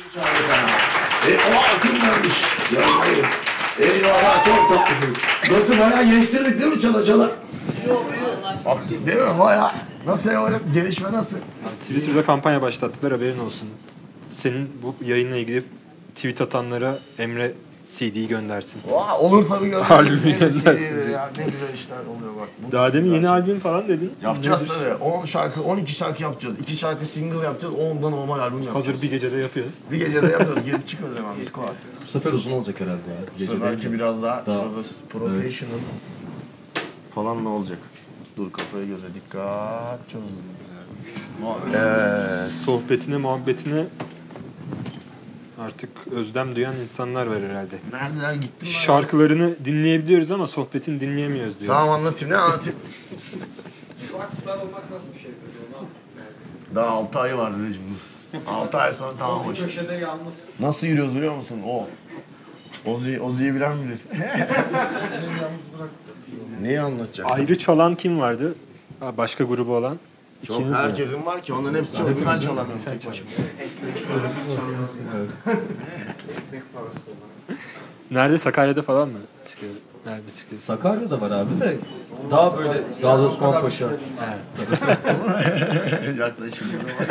E, o akım vermiş. Ya hayır. Eyvallah, çok tatlısınız. Nasıl, bayağı geliştirdik değil mi çala çala? Bak, değil mi bayağı? Nasıl yavrum? Gelişme nasıl? Twitter'da kampanya başlattılar, haberin olsun. Senin bu yayınla ilgili tweet atanlara Emre C D'yi göndersin. Vaa, olur tabii göndeririz. Albümü göndersin. Ya, ne güzel işler oluyor bak. Bu Daha demin güzel yeni şey. albüm falan dedin. Yapacağız Nedir? tabii. on şarkı, on iki şarkı yapacağız. iki şarkı single yapacağız, on da normal albüm yapacağız. Hazır bir gecede yapıyoruz. Bir gecede yapıyoruz. Gelip çıkıyoruz hemen biz kolay. Bu sefer uzun olacak herhalde ya. Bu Gece seferki değil. biraz daha, Daha- profes- professional falan ne olacak? Dur, kafaya göze dikkat. Çok hızlı. Evet. Sohbetine, muhabbetine artık özlem duyan insanlar var herhalde. Neredeler, gittim ben. Şarkılarını dinleyebiliyoruz ama sohbetini dinleyemiyoruz diyor. Tamam, anlatayım, ne anlatayım? Rockstar olmak nasıl bir şey peki onu? Daha altı ayı var dedeciğim. altı ay sonra tamam O hoş. köşede yalnız. Nasıl yürüyoruz biliyor musun? Of. Ozi, Ozi'yi bilen bilir. Neyi anlatacak? Ayrı çalan kim vardı? Ha, başka grubu olan. Çok İkiniz mi? herkesin var ki, onların hepsi çalıyor. Ben çalamıyorum tek başıma. Ekmek parası olan. Nerede? Sakarya'da falan mı çıkıyor? Nerede çıkıyor? Sakarya'da var abi de daha böyle Gazi Osman Paşa. Yaklaşık.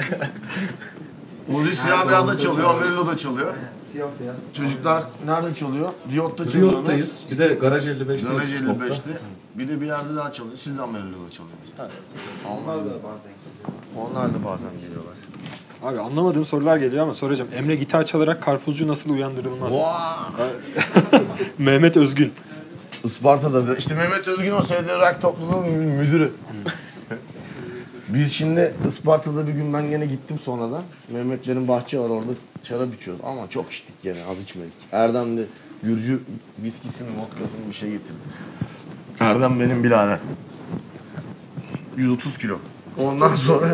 Ozi siyah beyazda çalıyor, Amerika'da çalıyor. Siyah beyaz. Çocuklar nerede çalıyor? Riot'ta çalıyor. Riot'tayız. Bir de Garaj elli beş'te. Garaj elli beş'te. Bir de bir yerde daha çalıyor. Siz de Amerika'da çalıyorsunuz. Onlar da bazen. Onlar da bazen geliyorlar. Abi anlamadığım sorular geliyor ama soracağım. Emre gitar çalarak karpuzcu nasıl uyandırılmaz? Vaa! Mehmet Özgün. Isparta'da. İşte Mehmet Özgün o S D Rock topluluğunun müdürü. Biz şimdi Isparta'da bir gün ben gene gittim sonradan. Mehmetlerin bahçe var orada, şarap içiyoruz ama çok içtik gene, az içmedik. Erdem de Gürcü viskisi mi vodkası mı bir şey getirdi. Erdem benim birader. yüz otuz kilo. Ondan sonra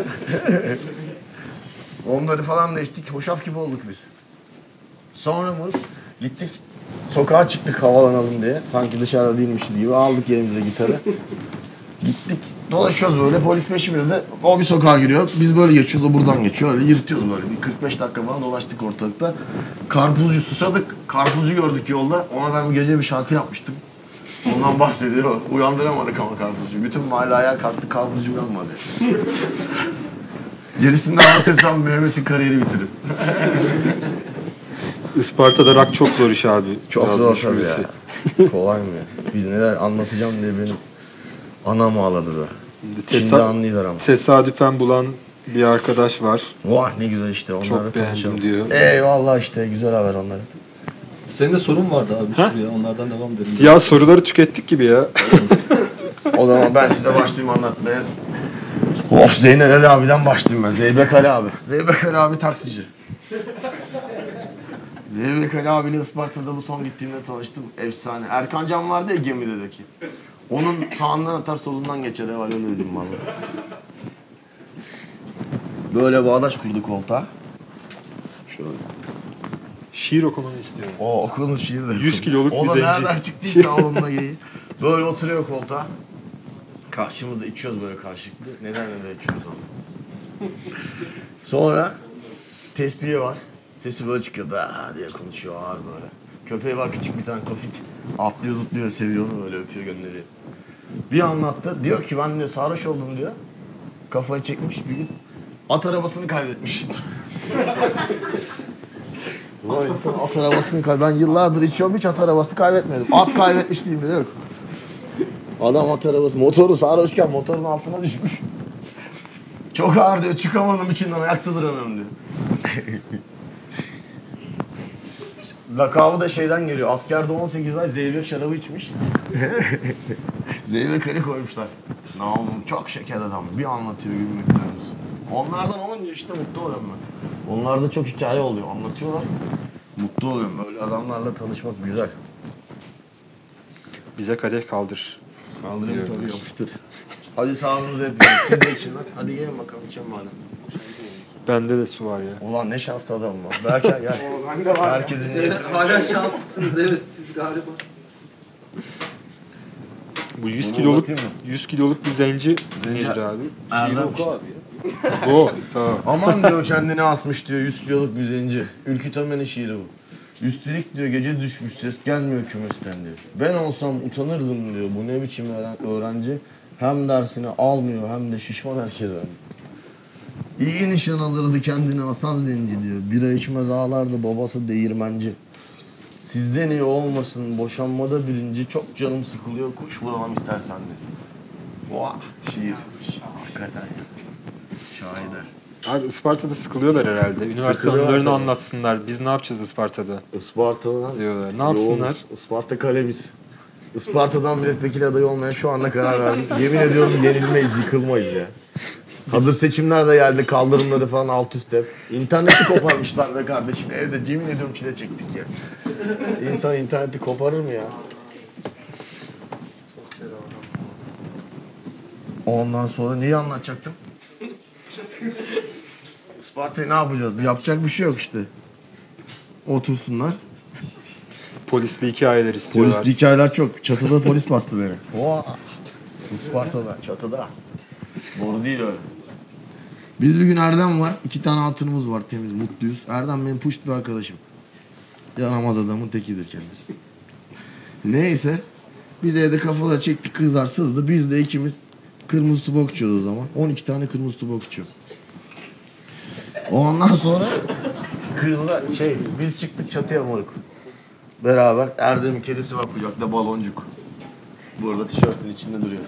onları falan da içtik, hoşaf gibi olduk biz. Sonra mı gittik, sokağa çıktık havalanalım diye. Sanki dışarıda değilmişiz gibi aldık yerimize gitarı. Gittik, dolaşıyoruz böyle, polis peşimizde. O bir sokağa giriyor, biz böyle geçiyoruz, o buradan geçiyor. Öyle yırtıyoruz böyle. Bir kırk beş dakika falan dolaştık ortalıkta. Karpuzcu susadık, karpuzcu gördük yolda. Ona ben bu gece bir şarkı yapmıştım. Ondan bahsediyor. Uyandıramadık ama karpuzcu. Bütün mahalle ayağa kalktı, karpuzcu uyanmadı. Gerisini de anlatırsam Mehmet'in kariyeri bitiririm. Isparta'da rock çok zor iş abi. Çok zor Yazmış tabii birisi. ya. Kolay mı? Biz neler anlatacağım diye benim anam ağladı be. Şimdi Tesa- anlıyorlar ama. Tesadüfen bulan bir arkadaş var. Vah ne güzel işte, onlarla Çok tanışalım. beğendim diyor. Eyvallah işte, güzel haber onların. Senin de sorun vardı abi bir Ha? sürü ya. Onlardan devam edelim. Ya soruları tükettik gibi ya. O zaman ben size başlayayım anlatmaya. Of, Zeynel Ali abiden başlayayım ben. Zeybek Ali abi. Zeybek Ali abi taksici. Zeybek Ali abiyle Isparta'da bu son gittiğimde tanıştım. Efsane. Erkan Can vardı ya gemideki. Onun sağından atar solundan geçer. Eval öyle dedim valla. Böyle bağdaş kurdu koltuğa. Şöyle. Şiir okumamı istiyorum. O okunur şiir de. yüz kiloluk bir O da zenci. nereden çıktıysa onunla geyi. Böyle oturuyor koltuğa. Karşımızda içiyoruz böyle karşılıklı. Neden neden içiyoruz onu. Sonra tespihi var. Sesi böyle çıkıyor. Daa diye konuşuyor ağır böyle. Köpeği var küçük bir tane Tofik. Atlıyor zıplıyor, seviyor onu, böyle öpüyor, gönderiyor. Bir anlattı. Diyor ki ben diyor sarhoş oldum diyor. Kafayı çekmiş bir gün. At arabasını kaybetmiş. Ulan insan at arabasını kay. Ben yıllardır içiyorum, hiç at arabası kaybetmedim. At kaybetmişliğim bile yok. Adam at arabası, motoru sarhoşken motorun altına düşmüş. Çok ağır diyor, çıkamadım içinden, ayakta duramıyorum diyor. Lakabı da şeyden geliyor, askerde on sekiz ay zeybek şarabı içmiş. Zeybek Ali koymuşlar. Namım çok şeker adam, bir anlatıyor günlüklerimiz. Onlardan olunca işte mutlu oluyorum ben. Onlarda çok hikaye oluyor, anlatıyorlar. Mutlu oluyorum, öyle adamlarla tanışmak güzel. Bize kadeh kaldır. Kaldırayım tabii, yapıştır. Hadi sağlığınızı hepiniz, siz de için lan. Hadi gelin bakalım, içelim madem. Bende de su var ya. Ulan ne şanslı adamım var. Belki gel. Bende var. Herkesin niyeti. Hala şanslısınız, evet siz galiba. Bu yüz Bunu kiloluk anlatayım mı? yüz kiloluk bir zenci Zenci- nedir abi? Erdem işte. Bu. Tamam. Aman diyor kendini asmış diyor yüz kiloluk bir zenci. Ülkü Tömen'in şiiri bu. Üstelik diyor gece düşmüş ses gelmiyor kümesten diyor. Ben olsam utanırdım diyor bu ne biçim öğrenci. Hem dersini almıyor hem de şişman herkesten. İyi nişan alırdı kendini asan zenci diyor. Bira içmez ağlardı babası değirmenci. Sizden iyi olmasın boşanmada birinci. Çok canım sıkılıyor kuş vuramam istersen de. Vah şiir. Hakikaten ya. Şairler. Abi Isparta'da sıkılıyorlar herhalde. Üniversite Sıkılıyorlar anılarını tabii. anlatsınlar. Biz ne yapacağız Isparta'da? Isparta'dan Diyorlar. Ne yapsınlar? yoğunuz. Isparta kalemiz. Isparta'dan milletvekili adayı olmaya şu anda karar verdik. Yemin ediyorum yenilmeyiz, yıkılmayız ya. Hazır seçimler de geldi, kaldırımları falan alt üst hep. İnterneti koparmışlar be kardeşim. Evde yemin ediyorum çile çektik ya. İnsan interneti koparır mı ya? Ondan sonra neyi anlatacaktım? Isparta'yı ne yapacağız? Yapacak bir şey yok işte. Otursunlar. Polisli hikayeler istiyorlar. Polisli hikayeler çok. Çatıda polis bastı beni. Oha. Isparta'da, çatıda. Doğru değil öyle. Biz bir gün Erdem var. İki tane hatunumuz var temiz, mutluyuz. Erdem benim puşt bir arkadaşım. Yaramaz adamın tekidir kendisi. Neyse. Biz evde kafada çektik kızlar sızdı. Biz de ikimiz kırmızı tubak içiyoruz o zaman. on iki tane kırmızı tubak içiyor. Ondan sonra kızlar şey biz çıktık çatıya moruk. Beraber Erdem'in kedisi var kucakta baloncuk. Burada tişörtün içinde duruyor.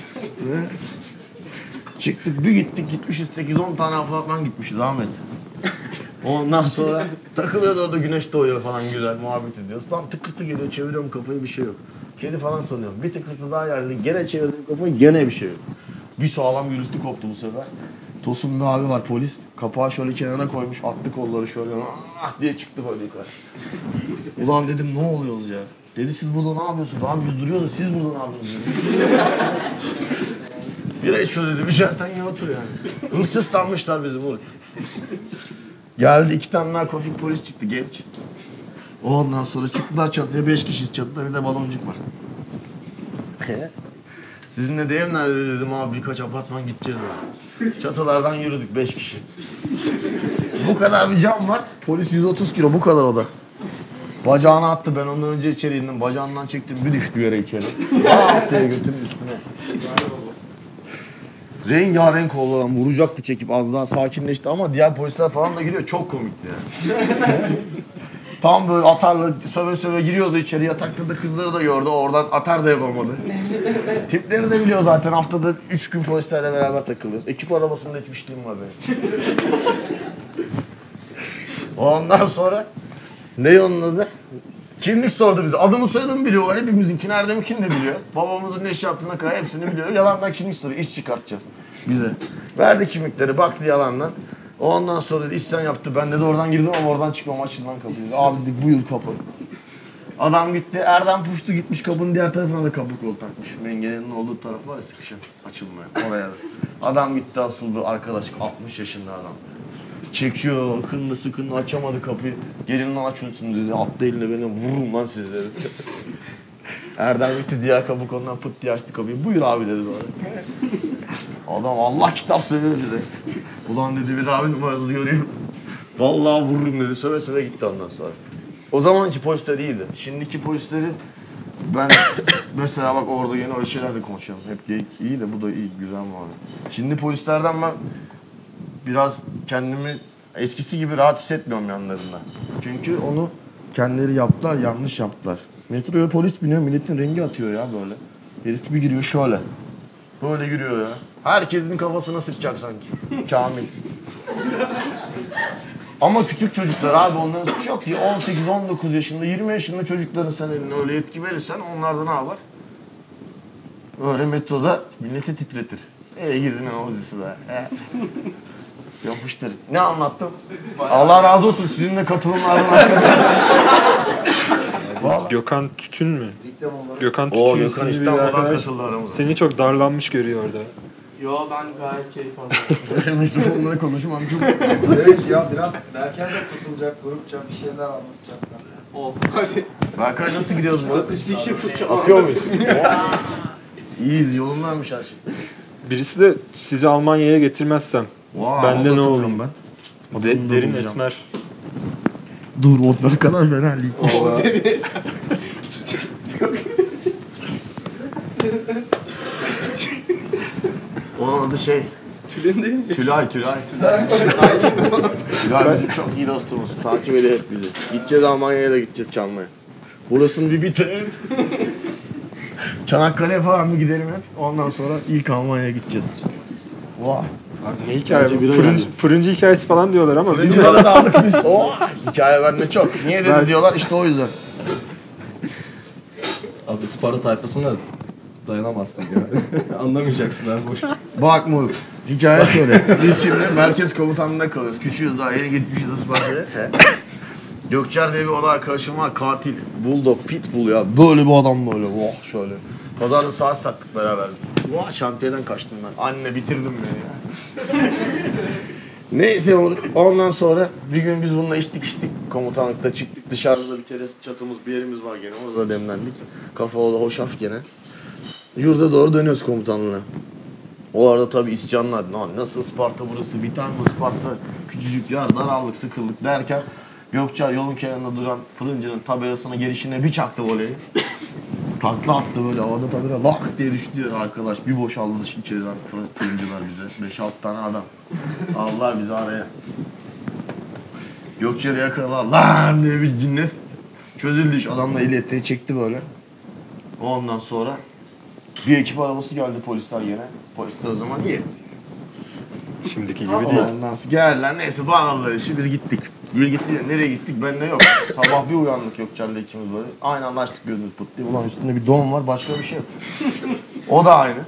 Çıktık bir gittik gitmişiz sekiz on tane apartman gitmişiz Ahmet. Ondan sonra takılıyordu orada güneş doğuyor falan güzel muhabbet ediyoruz. Tam tıkırtı geliyor çeviriyorum kafayı bir şey yok. Kedi falan sanıyorum. Bir tıkırtı daha geldi gene çevirdim kafayı gene bir şey yok. Bir sağlam gürültü koptu bu sefer. Tosun bir abi var polis. Kapağı şöyle kenara koymuş attı kolları şöyle ah diye çıktı böyle yukarı. Ulan dedim ne oluyoruz ya? Dedi siz burada ne yapıyorsunuz? Abi biz duruyoruz siz burada ne yapıyorsunuz? Bira içiyor dedi içersen ya otur yani. Hırsız sanmışlar bizi bu. Geldi iki tane narkotik polis çıktı genç. Ondan sonra çıktılar çatıya beş kişiyiz çatıda bir de baloncuk var. Sizinle de ev nerede dedim abi birkaç apartman gideceğiz abi. Çatılardan yürüdük beş kişi. Bu kadar bir cam var. Polis yüz otuz kilo bu kadar o da. Bacağını attı ben ondan önce içeri indim. Bacağından çektim bir düştü yere içeri. Vaaah diye götünün üstüne. Rengarenk oldu lan vuracaktı çekip az daha sakinleşti ama diğer polisler falan da giriyor çok komikti yani. Tam böyle atarla söve söve giriyordu içeri yatakta da kızları da gördü oradan atar da yapamadı. Tipleri de biliyor zaten haftada üç gün polislerle beraber takılıyoruz. Ekip arabasında içmişliğim var benim. Ondan sonra ne onun adı? Kimlik sordu bize. Adımı soyadımı biliyor. Hepimizinki Erdem'inkini de biliyor. Babamızın ne iş yaptığına kadar hepsini biliyor. Yalandan kimlik soruyor. İş çıkartacağız bize. Verdi kimlikleri. Baktı yalandan. Ondan sonra dedi isyan yaptı. Ben de oradan girdim ama oradan çıkmam açıldan kapıyı. Abi dedi buyur kapı. Adam gitti. Erdem puştu gitmiş kapının diğer tarafına da kapı kol takmış. Mengenenin olduğu taraf var ya sıkışan. Açılmaya. Oraya da. Adam gitti asıldı. Arkadaş altmış yaşında adam. Çekiyor, kınlı sıkınlı açamadı kapıyı. Gelin lan açıyorsun dedi. Attı eline beni vururum lan siz dedi. Erdem gitti diğer kapı konudan pıt diye açtı kapıyı. Buyur abi dedi böyle. Adam Allah kitap söylüyor dedi. Ulan dedi bir daha bir numarasız göreyim. Vallahi vururum dedi. Söve söve gitti ondan sonra. O zamanki polisler iyiydi. Şimdiki polisleri ben mesela bak orada yine öyle şeyler de konuşuyorum. Hep iyi de bu da iyi, güzel mi abi? Şimdi polislerden ben biraz kendimi eskisi gibi rahat hissetmiyorum yanlarında. Çünkü onu kendileri yaptılar, yanlış yaptılar. Metroya polis biniyor, milletin rengi atıyor ya böyle. Herif bir giriyor şöyle. Böyle giriyor ya. Herkesin kafasına sıkacak sanki. Kamil. Ama küçük çocuklar abi onların suçu yok ki. on sekiz on dokuz yaşında, yirmi yaşında çocukların sen eline öyle yetki verirsen onlar da ne yapar? Öyle metroda milleti titretir. E gidin o dizisi be. E. Yapıştır. Ne anlattım? Allah razı olsun sizinle katılımlardan. Gökhan Tütün mü? Gökhan O Tütün Gökhan isimli bir İstanbul'dan arkadaş katıldı aramıza. Seni çok darlanmış görüyor orada. Yo ben gayet keyif aldım. Mikrofonla konuşmam çok Evet ya biraz derken de katılacak grupça bir şeyler anlatacaklar. Oldu hadi. Berkay nasıl gidiyoruz bu? Statistik şifre. Akıyor muyuz? İyiyiz yolundaymış her şey. Birisi de sizi Almanya'ya getirmezsem Wow, Bende ne oldu? ben. De, Adını da derin bulacağım. esmer. Dur ondan kadar fena değil. Vallahi. Onun adı şey. Tülin değil mi? Tülay, Tülay. Tülay bizim çok iyi dostumuz. Takip ediyor hep bizi. Gideceğiz Almanya'ya da gideceğiz çalmaya. Burasını bir bitirelim. Çanakkale'ye falan bir gidelim hep. Ondan sonra ilk Almanya'ya gideceğiz. Vah. Ne hikaye Bence bu? bira Fırıncı, geldi. fırıncı hikayesi falan diyorlar ama Fırıncılara da aldık biz. Oh, hikaye bende çok. Niye dedi Ben- diyorlar işte o yüzden. Abi Isparta tayfasına dayanamazsın ya. Anlamayacaksın abi boş. Bak moruk. Hikaye şöyle. Biz şimdi merkez komutanlığında kalıyoruz. Küçüğüz daha yeni gitmişiz Isparta'ya. He. Gökçer diye bir oda arkadaşım var. Katil. Bulldog, pitbull ya. Böyle bir adam böyle. Oh şöyle. Pazarda saat sattık beraber biz. Vah şantiyeden kaçtım ben. Anne bitirdin beni ya. Neyse moruk. Ondan sonra bir gün biz bununla içtik içtik. Komutanlıkta çıktık. Dışarıda bir teras çatımız bir yerimiz var gene. Orada demlendik. Kafa oda hoşaf gene. Yurda doğru dönüyoruz komutanlığına. O arada tabii isyanlar. Lan nasıl Isparta burası? Biter mi Isparta? Küçücük yer, daraldık, sıkıldık derken Gökçer yolun kenarında duran fırıncının tabelasına gelişine bir çaktı voleyi. Takla attı böyle havada tabela lak diye düştü diyor arkadaş. Bir boşaldı dışı içeriden fır- fırıncılar bize. beş altı tane adam. Aldılar bizi araya. Gökçer'i yakaladılar. Lan diye bir cinnet. Çözüldü iş. Adamla eli eteği çekti böyle. Ondan sonra bir ekip arabası geldi polisler gene. Polisler o zaman iyi. şimdiki gibi değil. Ondan sonra gel lan neyse bağırdılar işi biz gittik. Bir gitti nereye gittik ben de yok. Sabah bir uyandık Gökçer'le ikimiz böyle. Aynı anda açtık gözümüz pıt diye. Ulan üstünde bir don var başka bir şey yok. O da aynı.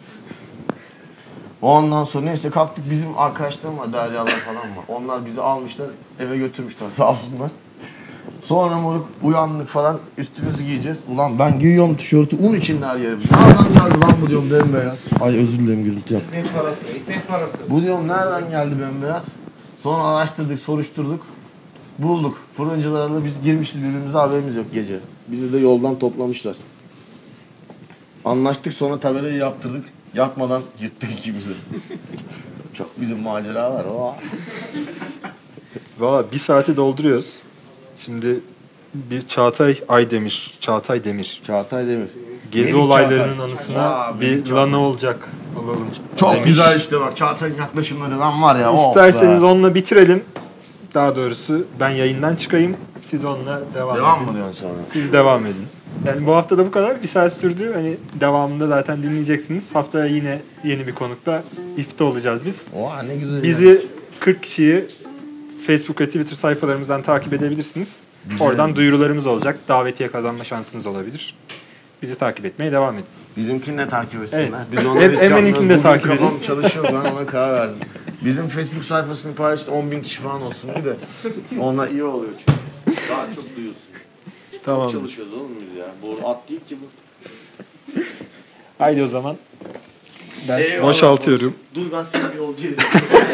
Ondan sonra neyse kalktık bizim arkadaşlarım var Deryalar falan var. Onlar bizi almışlar eve götürmüşler sağ olsunlar. Sonra moruk uyandık falan üstümüzü giyeceğiz. Ulan ben giyiyorum tişörtü un içinde her yerim. Nereden geldi lan bu diyorum bembeyaz. Ay özür dilerim gürültü yap. Ekmek parası, ekmek parası. Bu diyorum nereden geldi bembeyaz. Sonra araştırdık soruşturduk. Bulduk. Fırıncılarla biz girmişiz birbirimize haberimiz yok gece. Bizi de yoldan toplamışlar. Anlaştık sonra tabelayı yaptırdık. Yatmadan yırttık ikimizi. Çok bizim macera var. Oh. Valla bir saati dolduruyoruz. Şimdi bir Çağatay Aydemir, Çağatay Demir. Çağatay Demir. Gezi Neydi olaylarının Çağatay? anısına Aa, bir benim lan ne olacak alalım. Çok demiş. güzel işte bak Çağatay'ın yaklaşımları ben var ya. oh İsterseniz be. onunla bitirelim. Daha doğrusu ben yayından çıkayım. Siz onunla devam, Devam edin. mı diyorsun sonra? Siz devam edin. Yani bu hafta da bu kadar. Bir saat sürdü. Hani devamında zaten dinleyeceksiniz. Haftaya yine yeni bir konukta ifte olacağız biz. Oha ne güzel. Bizi kırk kişiyi Facebook ve Twitter sayfalarımızdan takip edebilirsiniz. Güzel. Oradan duyurularımız olacak. Davetiye kazanma şansınız olabilir. Bizi takip etmeye devam edin. Bizimkini de takip etsinler. Evet. Biz onu Em- bir Emre'ninkini canlı- de bugün takip edin. kafam çalışıyor ben ona karar verdim. Bizim Facebook sayfasını paylaştı on bin kişi falan olsun bir de. Ona iyi oluyor çünkü. Daha çok duyuyorsun. Tamam. Çalışıyoruz oğlum biz ya. Bu at değil ki bu. Haydi o zaman. Ben Eyvallah. boşaltıyorum. Dur ben seni bir yolcu edeyim.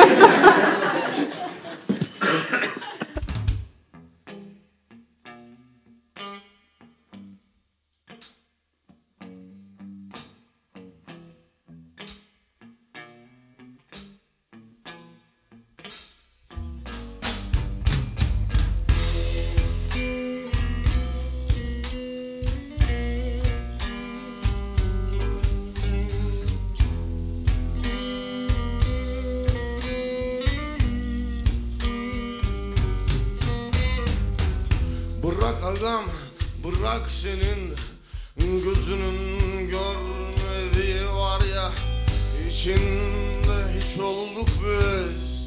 Bırak agam, bırak senin gözünün görmediği var ya, içinde hiç olduk biz.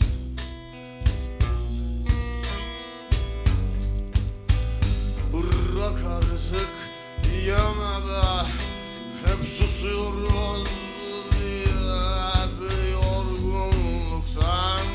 Bırak artık yeme be, hep susuyoruz diye, hep yorgunluktan.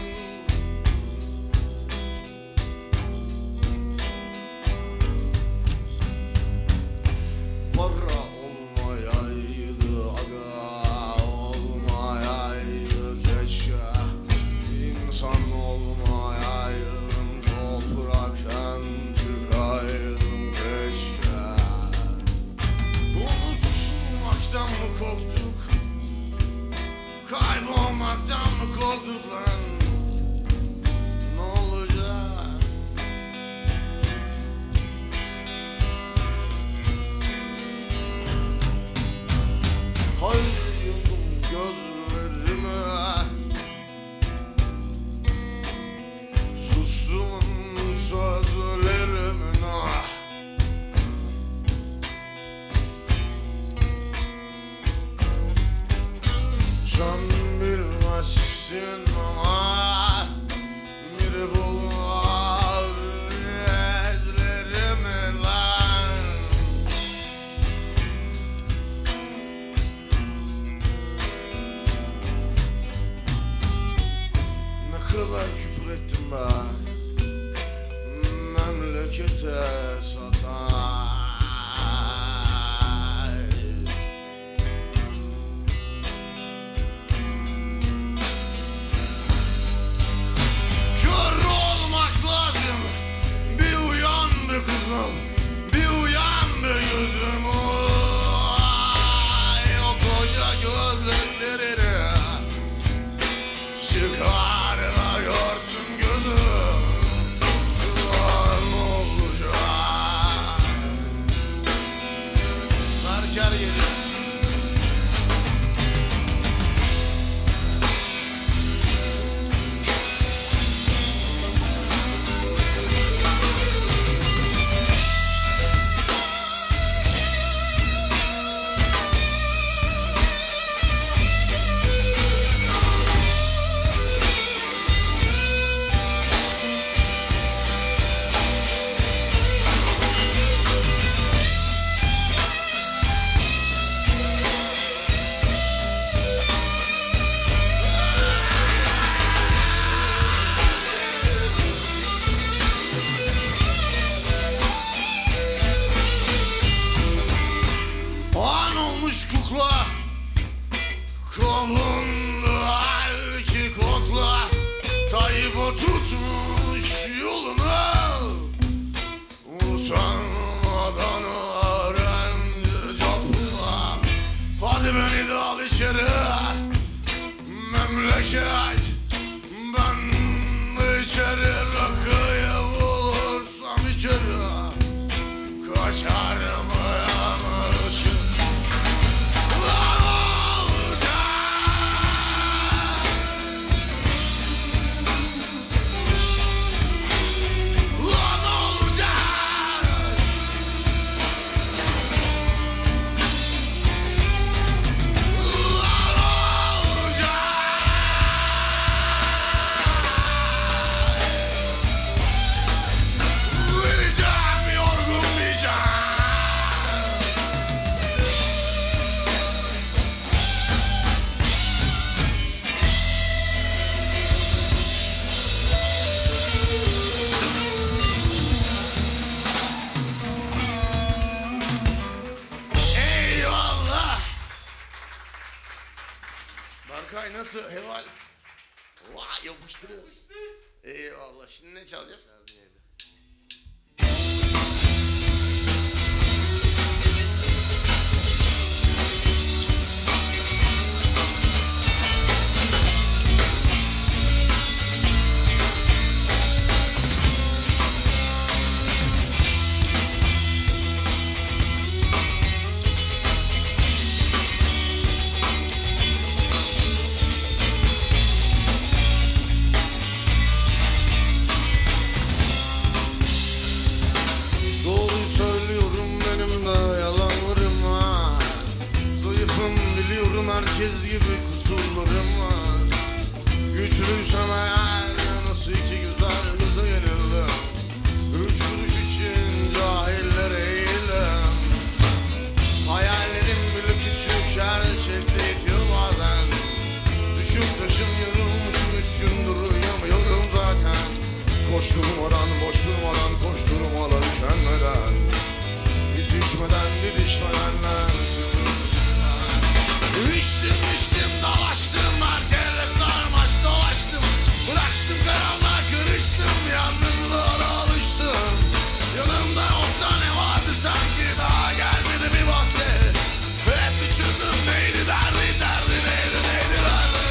Para olmayaydı aga, olmayaydı keşke. İnsan olmayaydım, topraktan çıkaydım keşke. Unutmaktan mı korktuk, kadar küfür ettim be. Memlekete satay. Kör olmak lazım. Bir uyan be kızım, bir uyan be gözüm. Ay, o koca gözlerini çıkar da görsün gözüm. Ne olacak? Merker geliyor. An olmuş kukla, kovundu halki kokla. Tayyip'o tutmuş yolunu, utanmadan öğrenci copla. Hadi beni de al içeri, memleket. Ben de içeri rakıyı bulursam içeri, kaçarım yanlışım. Vereceğim yorgun bir can. Eyvallah. Berkay nasıl? Heval. Vay yapıştırıyor. Eyvallah. Şimdi ne çalacağız? Doğruyu söylüyorum, benim de yalanlarım var. Zayıfım biliyorum, herkes gibi kusurlarım var. Güçlüysem eğer nasıl iki güzel göze yenildim. Üç kuruş için cahillere eğildim. Hayallerim bile küçük, gerçekte yetiyor bazen. Düşüm taşım yorulmuşum, üç gündür uyuyamıyorum zaten. Koşturmadan, boş durmadan, koşturmadan, üşenmeden, bitişmeden, didişmeden, İçtim içtim dalaştım, merkeze sarmaş dolaştım. Bıraktım karanlığa, karıştım, yalnızlığa alıştım. Yanımda olsa ne vardı sanki, daha gelmedi bir vakti. Hep düşündüm neydi derdi, derdi neydi, neydi derdi.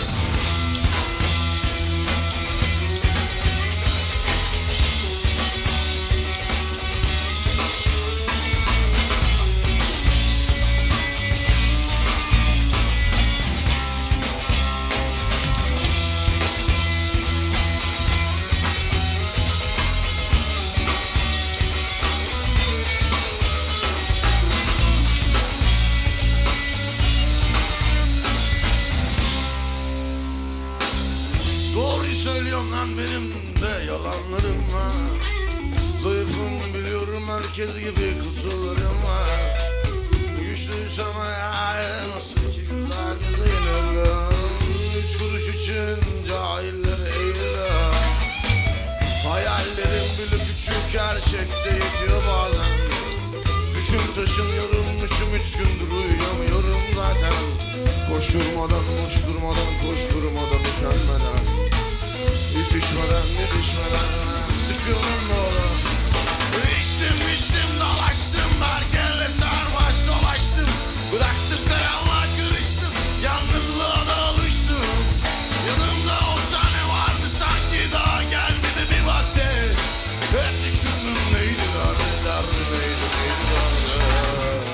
Doğruyu söylüyorum lan, benim de yalanlarım var. Zayıfım biliyorum, herkes gibi kusurlarım var. Güçlüysem eğer nasıl iki güzel göze yenildim. Üç üç kuruş için cahilleri eğile. Hayallerim bile küçük, gerçekte yetiyor bazen. Düşün taşın yorulmuşum, üç gündür uyuyamıyorum zaten. Koşturmadan, koşturmadan, koşturmadan, üşenmeden, yetişmeden, yetişmeden sıkıldım doğru. İçtim, içtim, dalaştım, herkese sarmaş dolaştım. Bıraktım karanlığa kırıştım, yalnızlığa da alıştım. Yanımda olsa ne vardı sanki, daha gelmedi bir vakte. Hep düşündüm neydi derdi, derdi neydi, neydi derdi.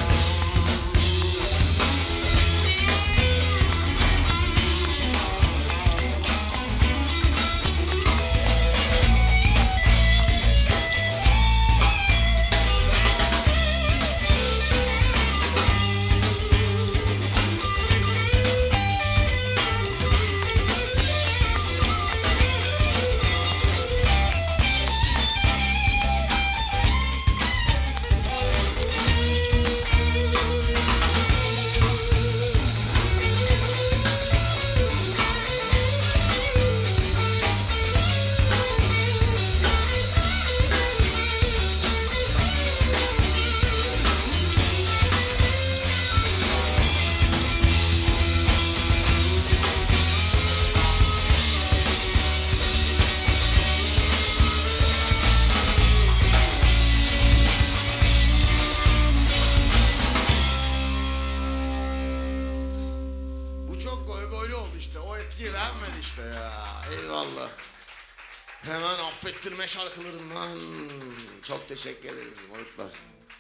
Hemen affettirme şarkılarından çok teşekkür ederiz moruklar.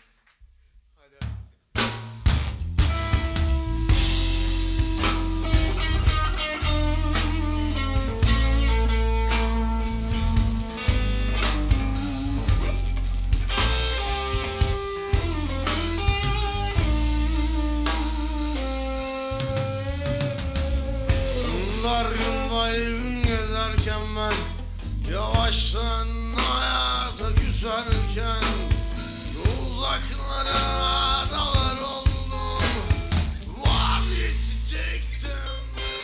Dargın baygın gezerken ben, yavaştan hayata küserken, uzaklara dalar oldum, vazgeçecektim.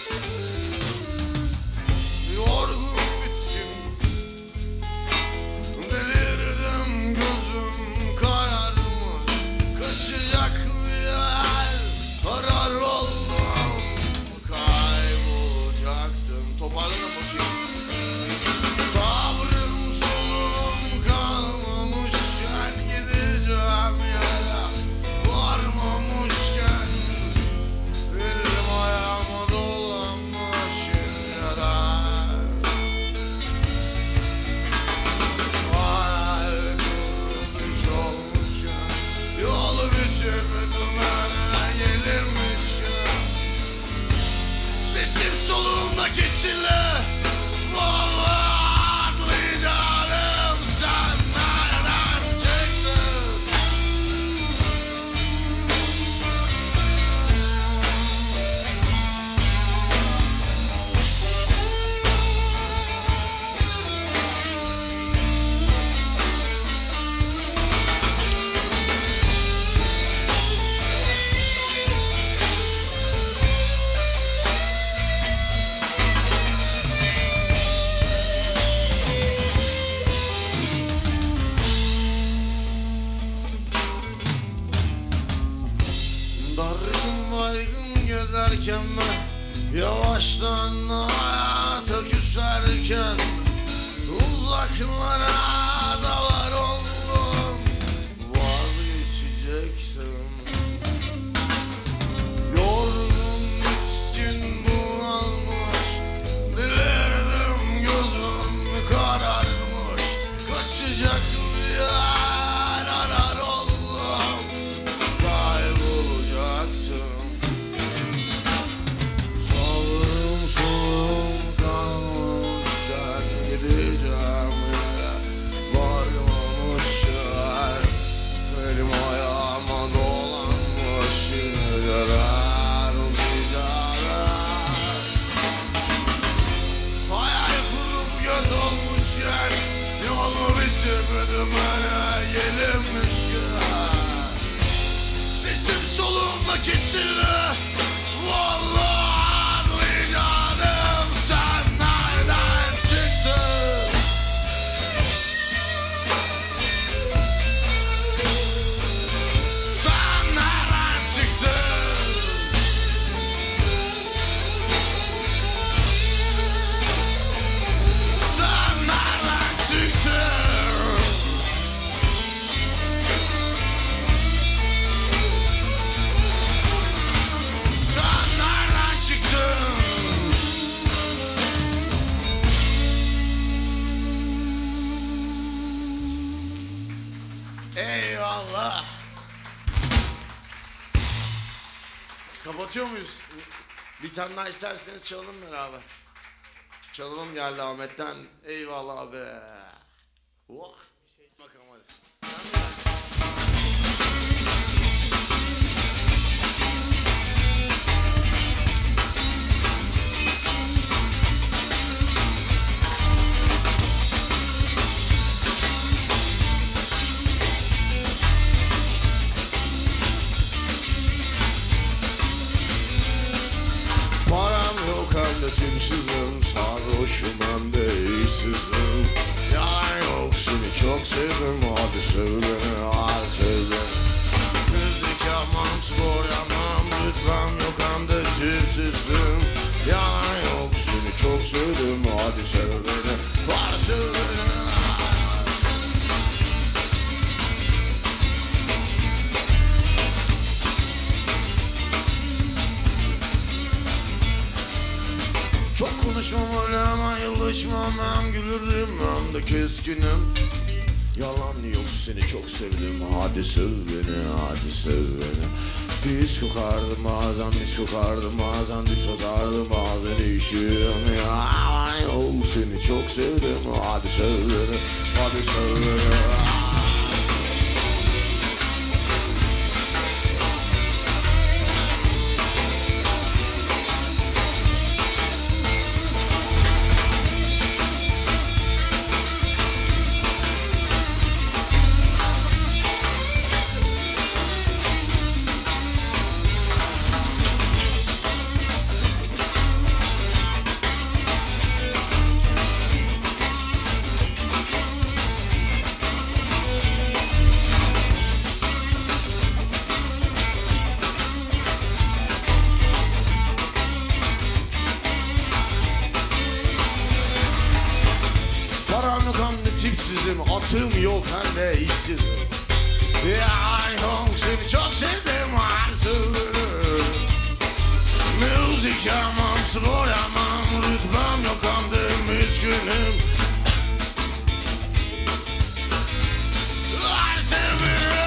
Yorgun bitkin, delirdim, gözüm kararmış, kaçacak bir yer arar oldum, kaybolacaktım. Toparlanın bakayım. Sabrım solum kalmamışken, gideceğim yere varmamışken, elim ayağıma dolanmış yere. Hayal kırmış olmuşken, yolu bitirmedim bana gelirmişken, sesim solumda kesildi. Dargın baygın gezerken ben, yavaştan hayata küserken, uzaklara dalar oldum, vazgeçecektim. Yorgun, bitkin, bunalmış, delirdim, gözüm kararmış, kaçacak bir yer arar oldum, kaybolacaksın. Sabrım solum kalmamışken, gideceğim yere varmamışken, elim ayağıma dolanmış yürüler gider. Hayal kurup göz olmuşken, yolu bitirmedim bana gelinmişken, sesim solumda kesildi, vallahi duyacağım. Eyvallah. Kapatıyor muyuz? Bir tane daha isterseniz çalalım beraber. Çalalım geldi Ahmet'ten. Eyvallah abi. Oh. Bakalım hadi. Param yok hem de tümsüzüm, sarhoşum hem de işsizim. Yalan yok, seni çok sevdim, hadi sev beni, hadi sev beni. Müzik yapmam, spor yapmam, rütbem yok hem de tipsizim. Yalan yok, seni çok sevdim, hadi sev beni, hadi sev beni. Çok konuşmam öyle ama yılışmam, hem gülürüm hem de keskinim. Yalan yok, seni çok sevdim, hadi sev beni, hadi sev beni. Pis kokardım bazen, mis kokardım bazen, diş atardım bazen işim. Yalan yok, seni çok sevdim, hadi sev beni, hadi sev beni. Param yok hem de tipsizim, atım yok hem de işsizim. Yalan yok, seni çok sevdim, hadi sev beni. Müzik yapmam, spor yapmam, rütbem yok hem de müskünüm. Hadi sev beni.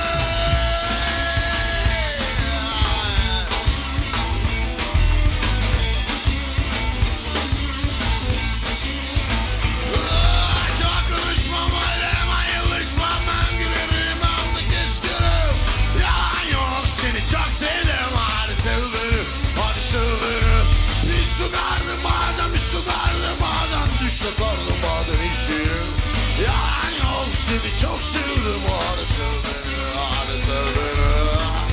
Su kardım bazen, bir su kardım bazen, düş satardım bazen işim. Yalan yok, seni çok sevdim, hadi sev beni, hadi sev beni.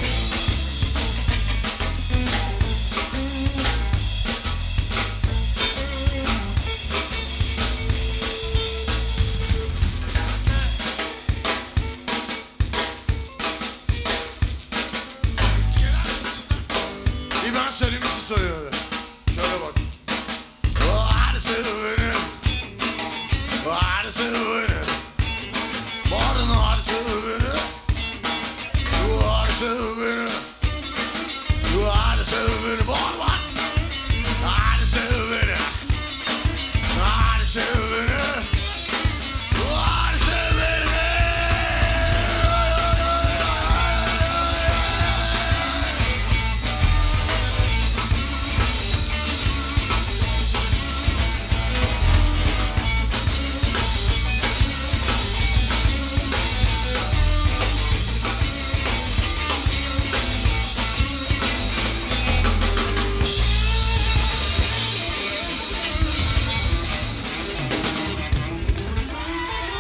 Bir ben söyleyeyim, siz söylüyorum. Şöyle bak. Hadi sev beni, hadi sev beni. Bağırın, hadi sev beni, hadi sev beni, hadi sev beni. Bağır bak. Hadi sev beni, hadi sev beni, hadi sev beni.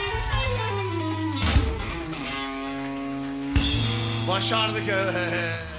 Başardık evet.